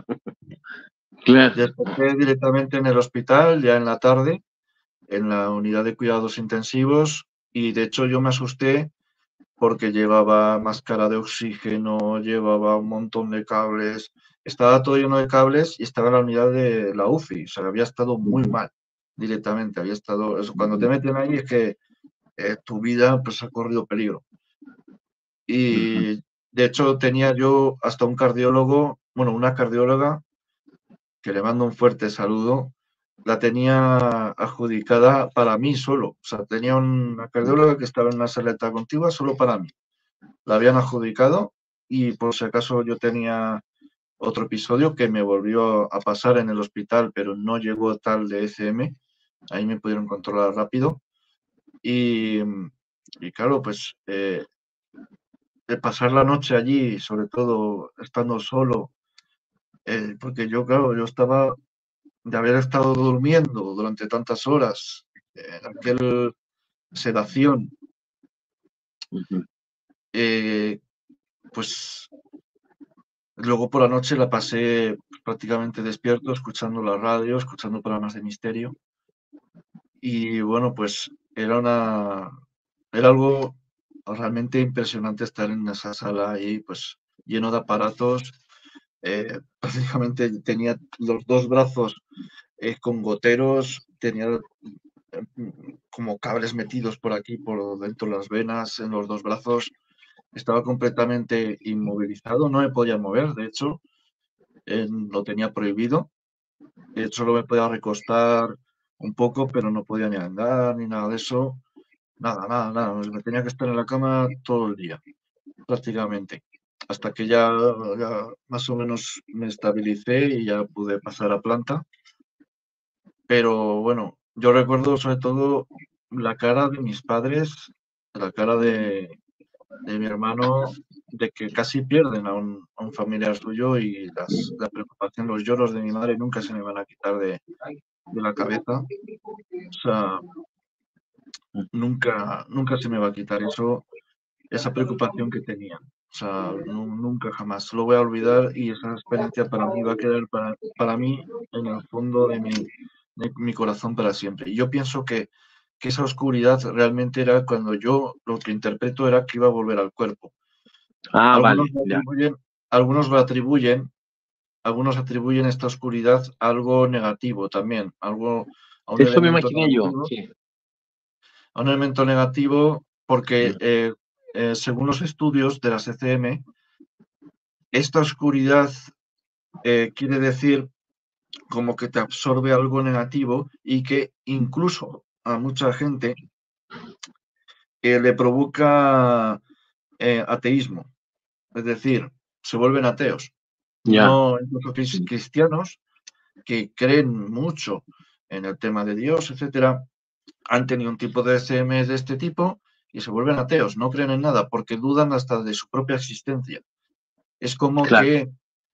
claro. Desperté directamente en el hospital, ya en la tarde, en la unidad de cuidados intensivos, y de hecho yo me asusté porque llevaba máscara de oxígeno, llevaba un montón de cables, estaba todo lleno de cables y estaba en la unidad de la UCI, o sea, había estado muy mal directamente, había estado, eso, cuando te meten ahí es que tu vida pues ha corrido peligro. Ujú. Y de hecho tenía yo hasta un cardiólogo, bueno, una cardióloga, que le mando un fuerte saludo, la tenía adjudicada para mí solo, o sea, tenía una cardióloga que estaba en una saleta contigua solo para mí. La habían adjudicado y por si acaso yo tenía otro episodio que me volvió a pasar en el hospital, pero no llegó tal de ECM, ahí me pudieron controlar rápido y, y claro, pues de pasar la noche allí, sobre todo estando solo, porque yo, claro, yo estaba de haber estado durmiendo durante tantas horas, en aquel sedación, Ujú. eh, pues luego por la noche la pasé prácticamente despierto, escuchando la radio, escuchando programas de misterio. Y bueno, pues era algo realmente impresionante estar en esa sala ahí, pues lleno de aparatos. Prácticamente tenía los dos brazos con goteros, tenía como cables metidos por aquí, por dentro de las venas, en los dos brazos. Estaba completamente inmovilizado, no me podía mover, de hecho, lo tenía prohibido. Solo me podía recostar un poco, pero no podía ni andar ni nada de eso. Nada, nada, nada. Me tenía que estar en la cama todo el día, prácticamente. Hasta que ya más o menos me estabilicé y ya pude pasar a planta. Pero bueno, yo recuerdo sobre todo la cara de mis padres, la cara de mi hermano, de que casi pierden a un familiar suyo y la preocupación, los lloros de mi madre nunca se me van a quitar de la cabeza. O sea, nunca se me va a quitar eso, esa preocupación que tenía. O sea, nunca jamás lo voy a olvidar y esa experiencia para mí va a quedar para mí en el fondo de mi corazón para siempre. Y yo pienso que esa oscuridad realmente era cuando yo lo que interpreto era que iba a volver al cuerpo. Ah, Algunos vale, lo ya. atribuyen, algunos lo atribuyen, algunos atribuyen esta oscuridad a algo negativo también, a un Eso me elemento imaginé yo, negativo sí. a un elemento negativo porque, según los estudios de las ECM, esta oscuridad quiere decir como que te absorbe algo negativo y que incluso a mucha gente le provoca ateísmo, es decir, se vuelven ateos. Ya. No, incluso cristianos que creen mucho en el tema de Dios, etcétera, han tenido un tipo de ECM de este tipo y se vuelven ateos, no creen en nada porque dudan hasta de su propia existencia. Es como Claro. que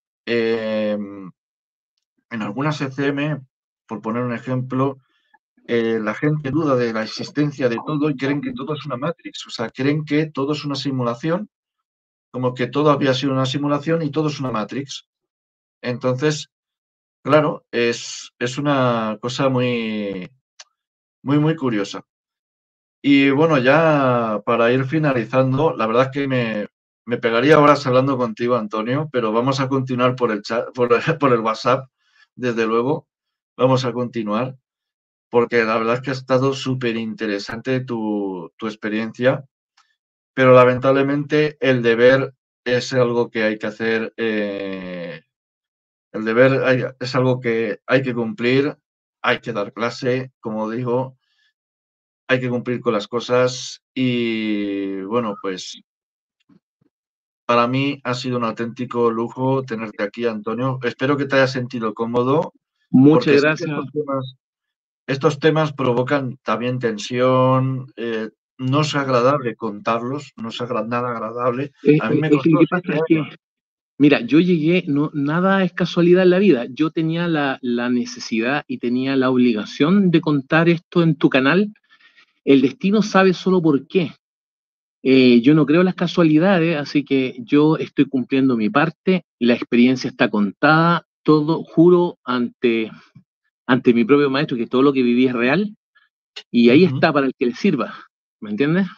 en algunas ECM, por poner un ejemplo, la gente duda de la existencia de todo y creen que todo es una Matrix, o sea, creen que todo es una simulación como que todo había sido una simulación y todo es una Matrix. Entonces, claro, es una cosa muy, muy, muy curiosa. Y bueno, ya para ir finalizando, la verdad es que me pegaría horas hablando contigo, Antonio, pero vamos a continuar por el chat, por el WhatsApp, desde luego. Vamos a continuar, porque la verdad es que ha estado súper interesante tu experiencia, pero lamentablemente el deber es algo que hay que hacer, el deber es algo que hay que cumplir, hay que dar clase, como digo, hay que cumplir con las cosas y bueno, pues para mí ha sido un auténtico lujo tenerte aquí, Antonio. Espero que te hayas sentido cómodo, Muchas porque sé que gracias. estos temas provocan también tensión, no es agradable contarlos, no es nada agradable. A mí me Es que lo costó que pasa 7 es que, años. mira, yo llegué, no, nada es casualidad en la vida. Yo tenía la necesidad y tenía la obligación de contar esto en tu canal. El destino sabe solo por qué. Yo no creo en las casualidades, así que yo estoy cumpliendo mi parte. La experiencia está contada. Todo, juro ante mi propio maestro que todo lo que viví es real. Y ahí Ujú. está para el que le sirva. ¿Me entiendes?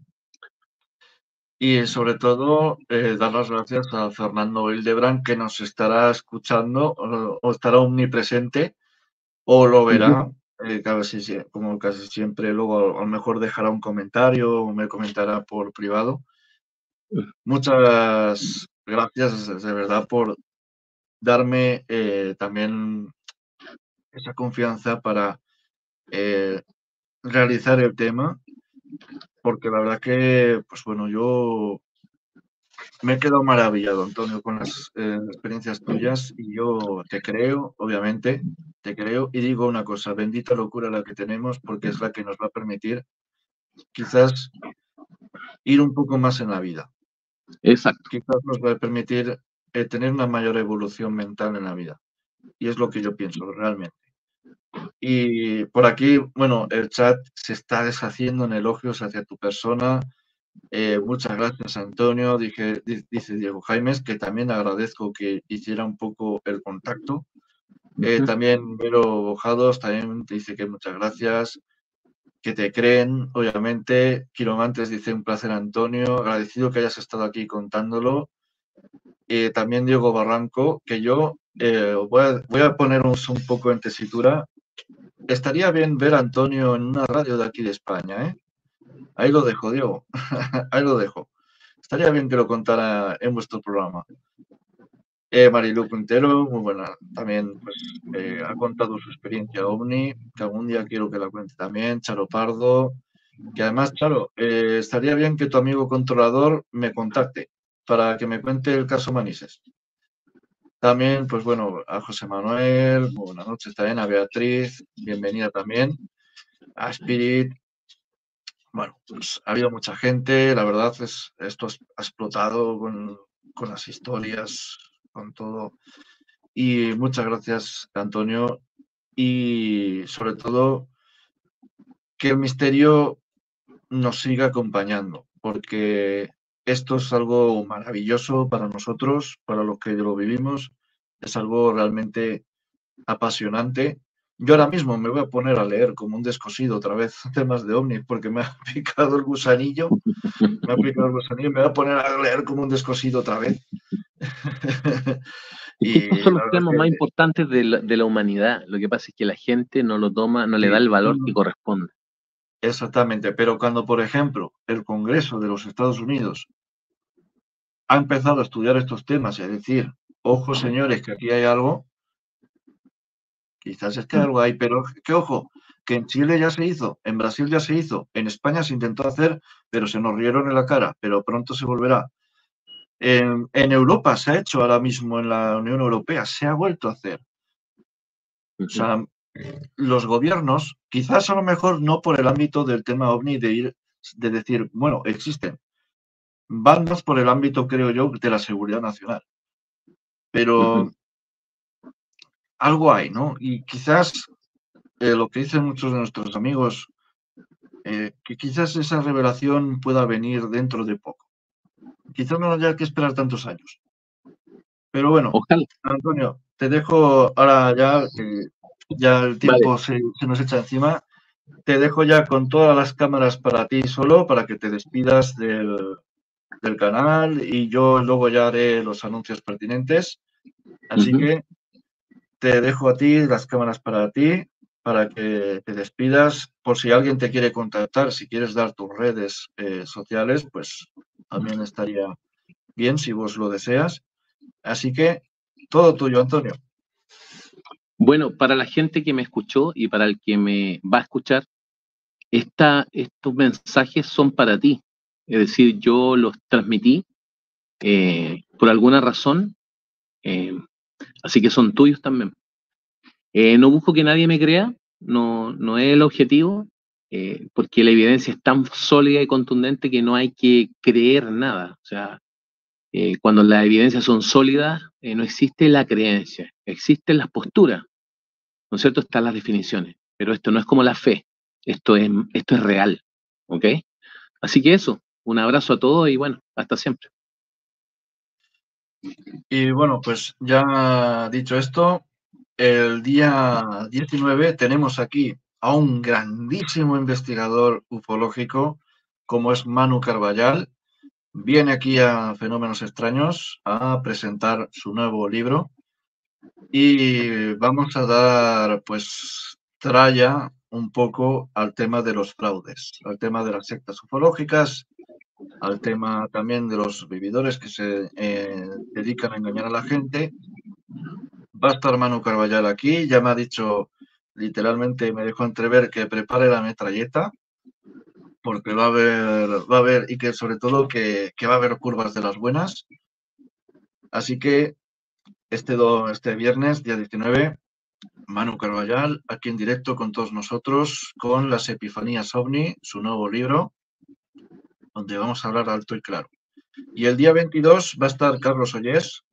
Y sobre todo, dar las gracias a Fernando Hildebrand, que nos estará escuchando o estará omnipresente o lo Ujú. verá, como casi siempre. Luego a lo mejor dejará un comentario o me comentará por privado. Muchas gracias de verdad por darme también esa confianza para eh, realizar el tema, porque la verdad que, pues bueno, yo me he quedado maravillado, Antonio, con las experiencias tuyas y yo te creo, obviamente, te creo y digo una cosa, bendita locura la que tenemos porque es la que nos va a permitir quizás ir un poco más en la vida, Exacto. quizás nos va a permitir tener una mayor evolución mental en la vida y es lo que yo pienso realmente. Y por aquí, bueno, el chat se está deshaciendo en elogios hacia tu persona. Muchas gracias, Antonio. Dice Diego Jaimes, que también agradezco que hiciera un poco el contacto. Ujú. También Vero Bojados también te dice que muchas gracias, que te creen, obviamente. Quiromantes dice un placer, Antonio. Agradecido que hayas estado aquí contándolo. También Diego Barranco, que yo voy a poneros un poco en tesitura. Estaría bien ver a Antonio en una radio de aquí de España, ¿eh? Ahí lo dejo, Diego. Ahí lo dejo. Estaría bien que lo contara en vuestro programa. Marilu Quintero, muy buena. También pues, ha contado su experiencia OVNI, que algún día quiero que la cuente también. Charo Pardo, que además, Charo, estaría bien que tu amigo controlador me contacte para que me cuente el caso Manises. También, pues bueno, a José Manuel, muy buenas noches también, a Beatriz, bienvenida también, a Spirit. Bueno, pues ha habido mucha gente, la verdad esto ha explotado con las historias, con todo. Y muchas gracias, Antonio. Y sobre todo, que el misterio nos siga acompañando, porque esto es algo maravilloso para nosotros, para los que lo vivimos. Es algo realmente apasionante. Yo ahora mismo me voy a poner a leer como un descosido otra vez temas de ovnis, porque me ha picado el gusanillo. Me ha picado el gusanillo y me voy a poner a leer como un descosido otra vez. Es que estos Y son los la verdad temas más que importantes de la humanidad. Lo que pasa es que la gente no lo toma, no le da sí, el valor que corresponde. exactamente. Pero cuando, por ejemplo, el Congreso de los Estados Unidos ha empezado a estudiar estos temas y a decir, ojo señores, que aquí hay algo, quizás es que algo hay, pero que ojo, que en Chile ya se hizo, en Brasil ya se hizo, en España se intentó hacer, pero se nos rieron en la cara, pero pronto se volverá. En Europa se ha hecho ahora mismo, en la Unión Europea, se ha vuelto a hacer. O Ujú. sea, los gobiernos, quizás a lo mejor no por el ámbito del tema OVNI de decir, bueno, existen, van más por el ámbito, creo yo, de la seguridad nacional. Ujú. Pero algo hay, ¿no? Y quizás lo que dicen muchos de nuestros amigos, que quizás esa revelación pueda venir dentro de poco. quizás no haya que esperar tantos años. Pero bueno, Ojalá. Antonio, te dejo ahora ya, que ya el tiempo Vale. se nos echa encima. Te dejo ya con todas las cámaras para ti solo, para que te despidas del canal y yo luego ya haré los anuncios pertinentes. Así que te dejo a ti las cámaras para ti, para que te despidas. Por si alguien te quiere contactar, si quieres dar tus redes sociales, pues también estaría bien si vos lo deseas. Así que todo tuyo, Antonio. Bueno, para la gente que me escuchó y para el que me va a escuchar, estos mensajes son para ti. Es decir, yo los transmití por alguna razón, eh, así que son tuyos también. No busco que nadie me crea, no es el objetivo, porque la evidencia es tan sólida y contundente que no hay que creer nada. O sea, cuando las evidencias son sólidas, no existe la creencia, existen las posturas, ¿no es cierto? Están las definiciones, pero esto no es como la fe, esto es real, ¿ok? Así que eso, un abrazo a todos y bueno, hasta siempre. Y bueno, pues ya dicho esto, el día 19 tenemos aquí a un grandísimo investigador ufológico como es Manu Carballal. Viene aquí a Fenómenos Extraños a presentar su nuevo libro y vamos a dar pues tralla un poco al tema de los fraudes, al tema de las sectas ufológicas, al tema también de los vividores que se dedican a engañar a la gente. Va a estar Manu Carballal aquí, ya me ha dicho, literalmente me dejó entrever que prepare la metralleta, porque va a haber, y que sobre todo que va a haber curvas de las buenas. Así que este viernes, día 19, Manu Carballal, aquí en directo con todos nosotros, con las Epifanías OVNI, su nuevo libro, donde vamos a hablar alto y claro. Y el día 22 va a estar Carlos Ollés,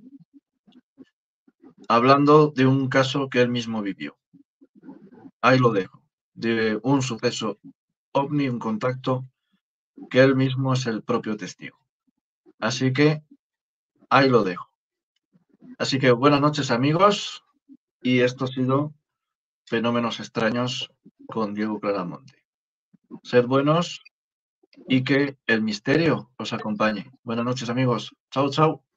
hablando de un caso que él mismo vivió. Ahí lo dejo, de un suceso ovni, un contacto, que él mismo es el propio testigo. Así que ahí lo dejo. Así que buenas noches, amigos, y esto ha sido Fenómenos Extraños con Diego Claramonte. Sed buenos y que el misterio os acompañe. Buenas noches, amigos. Chao, chao.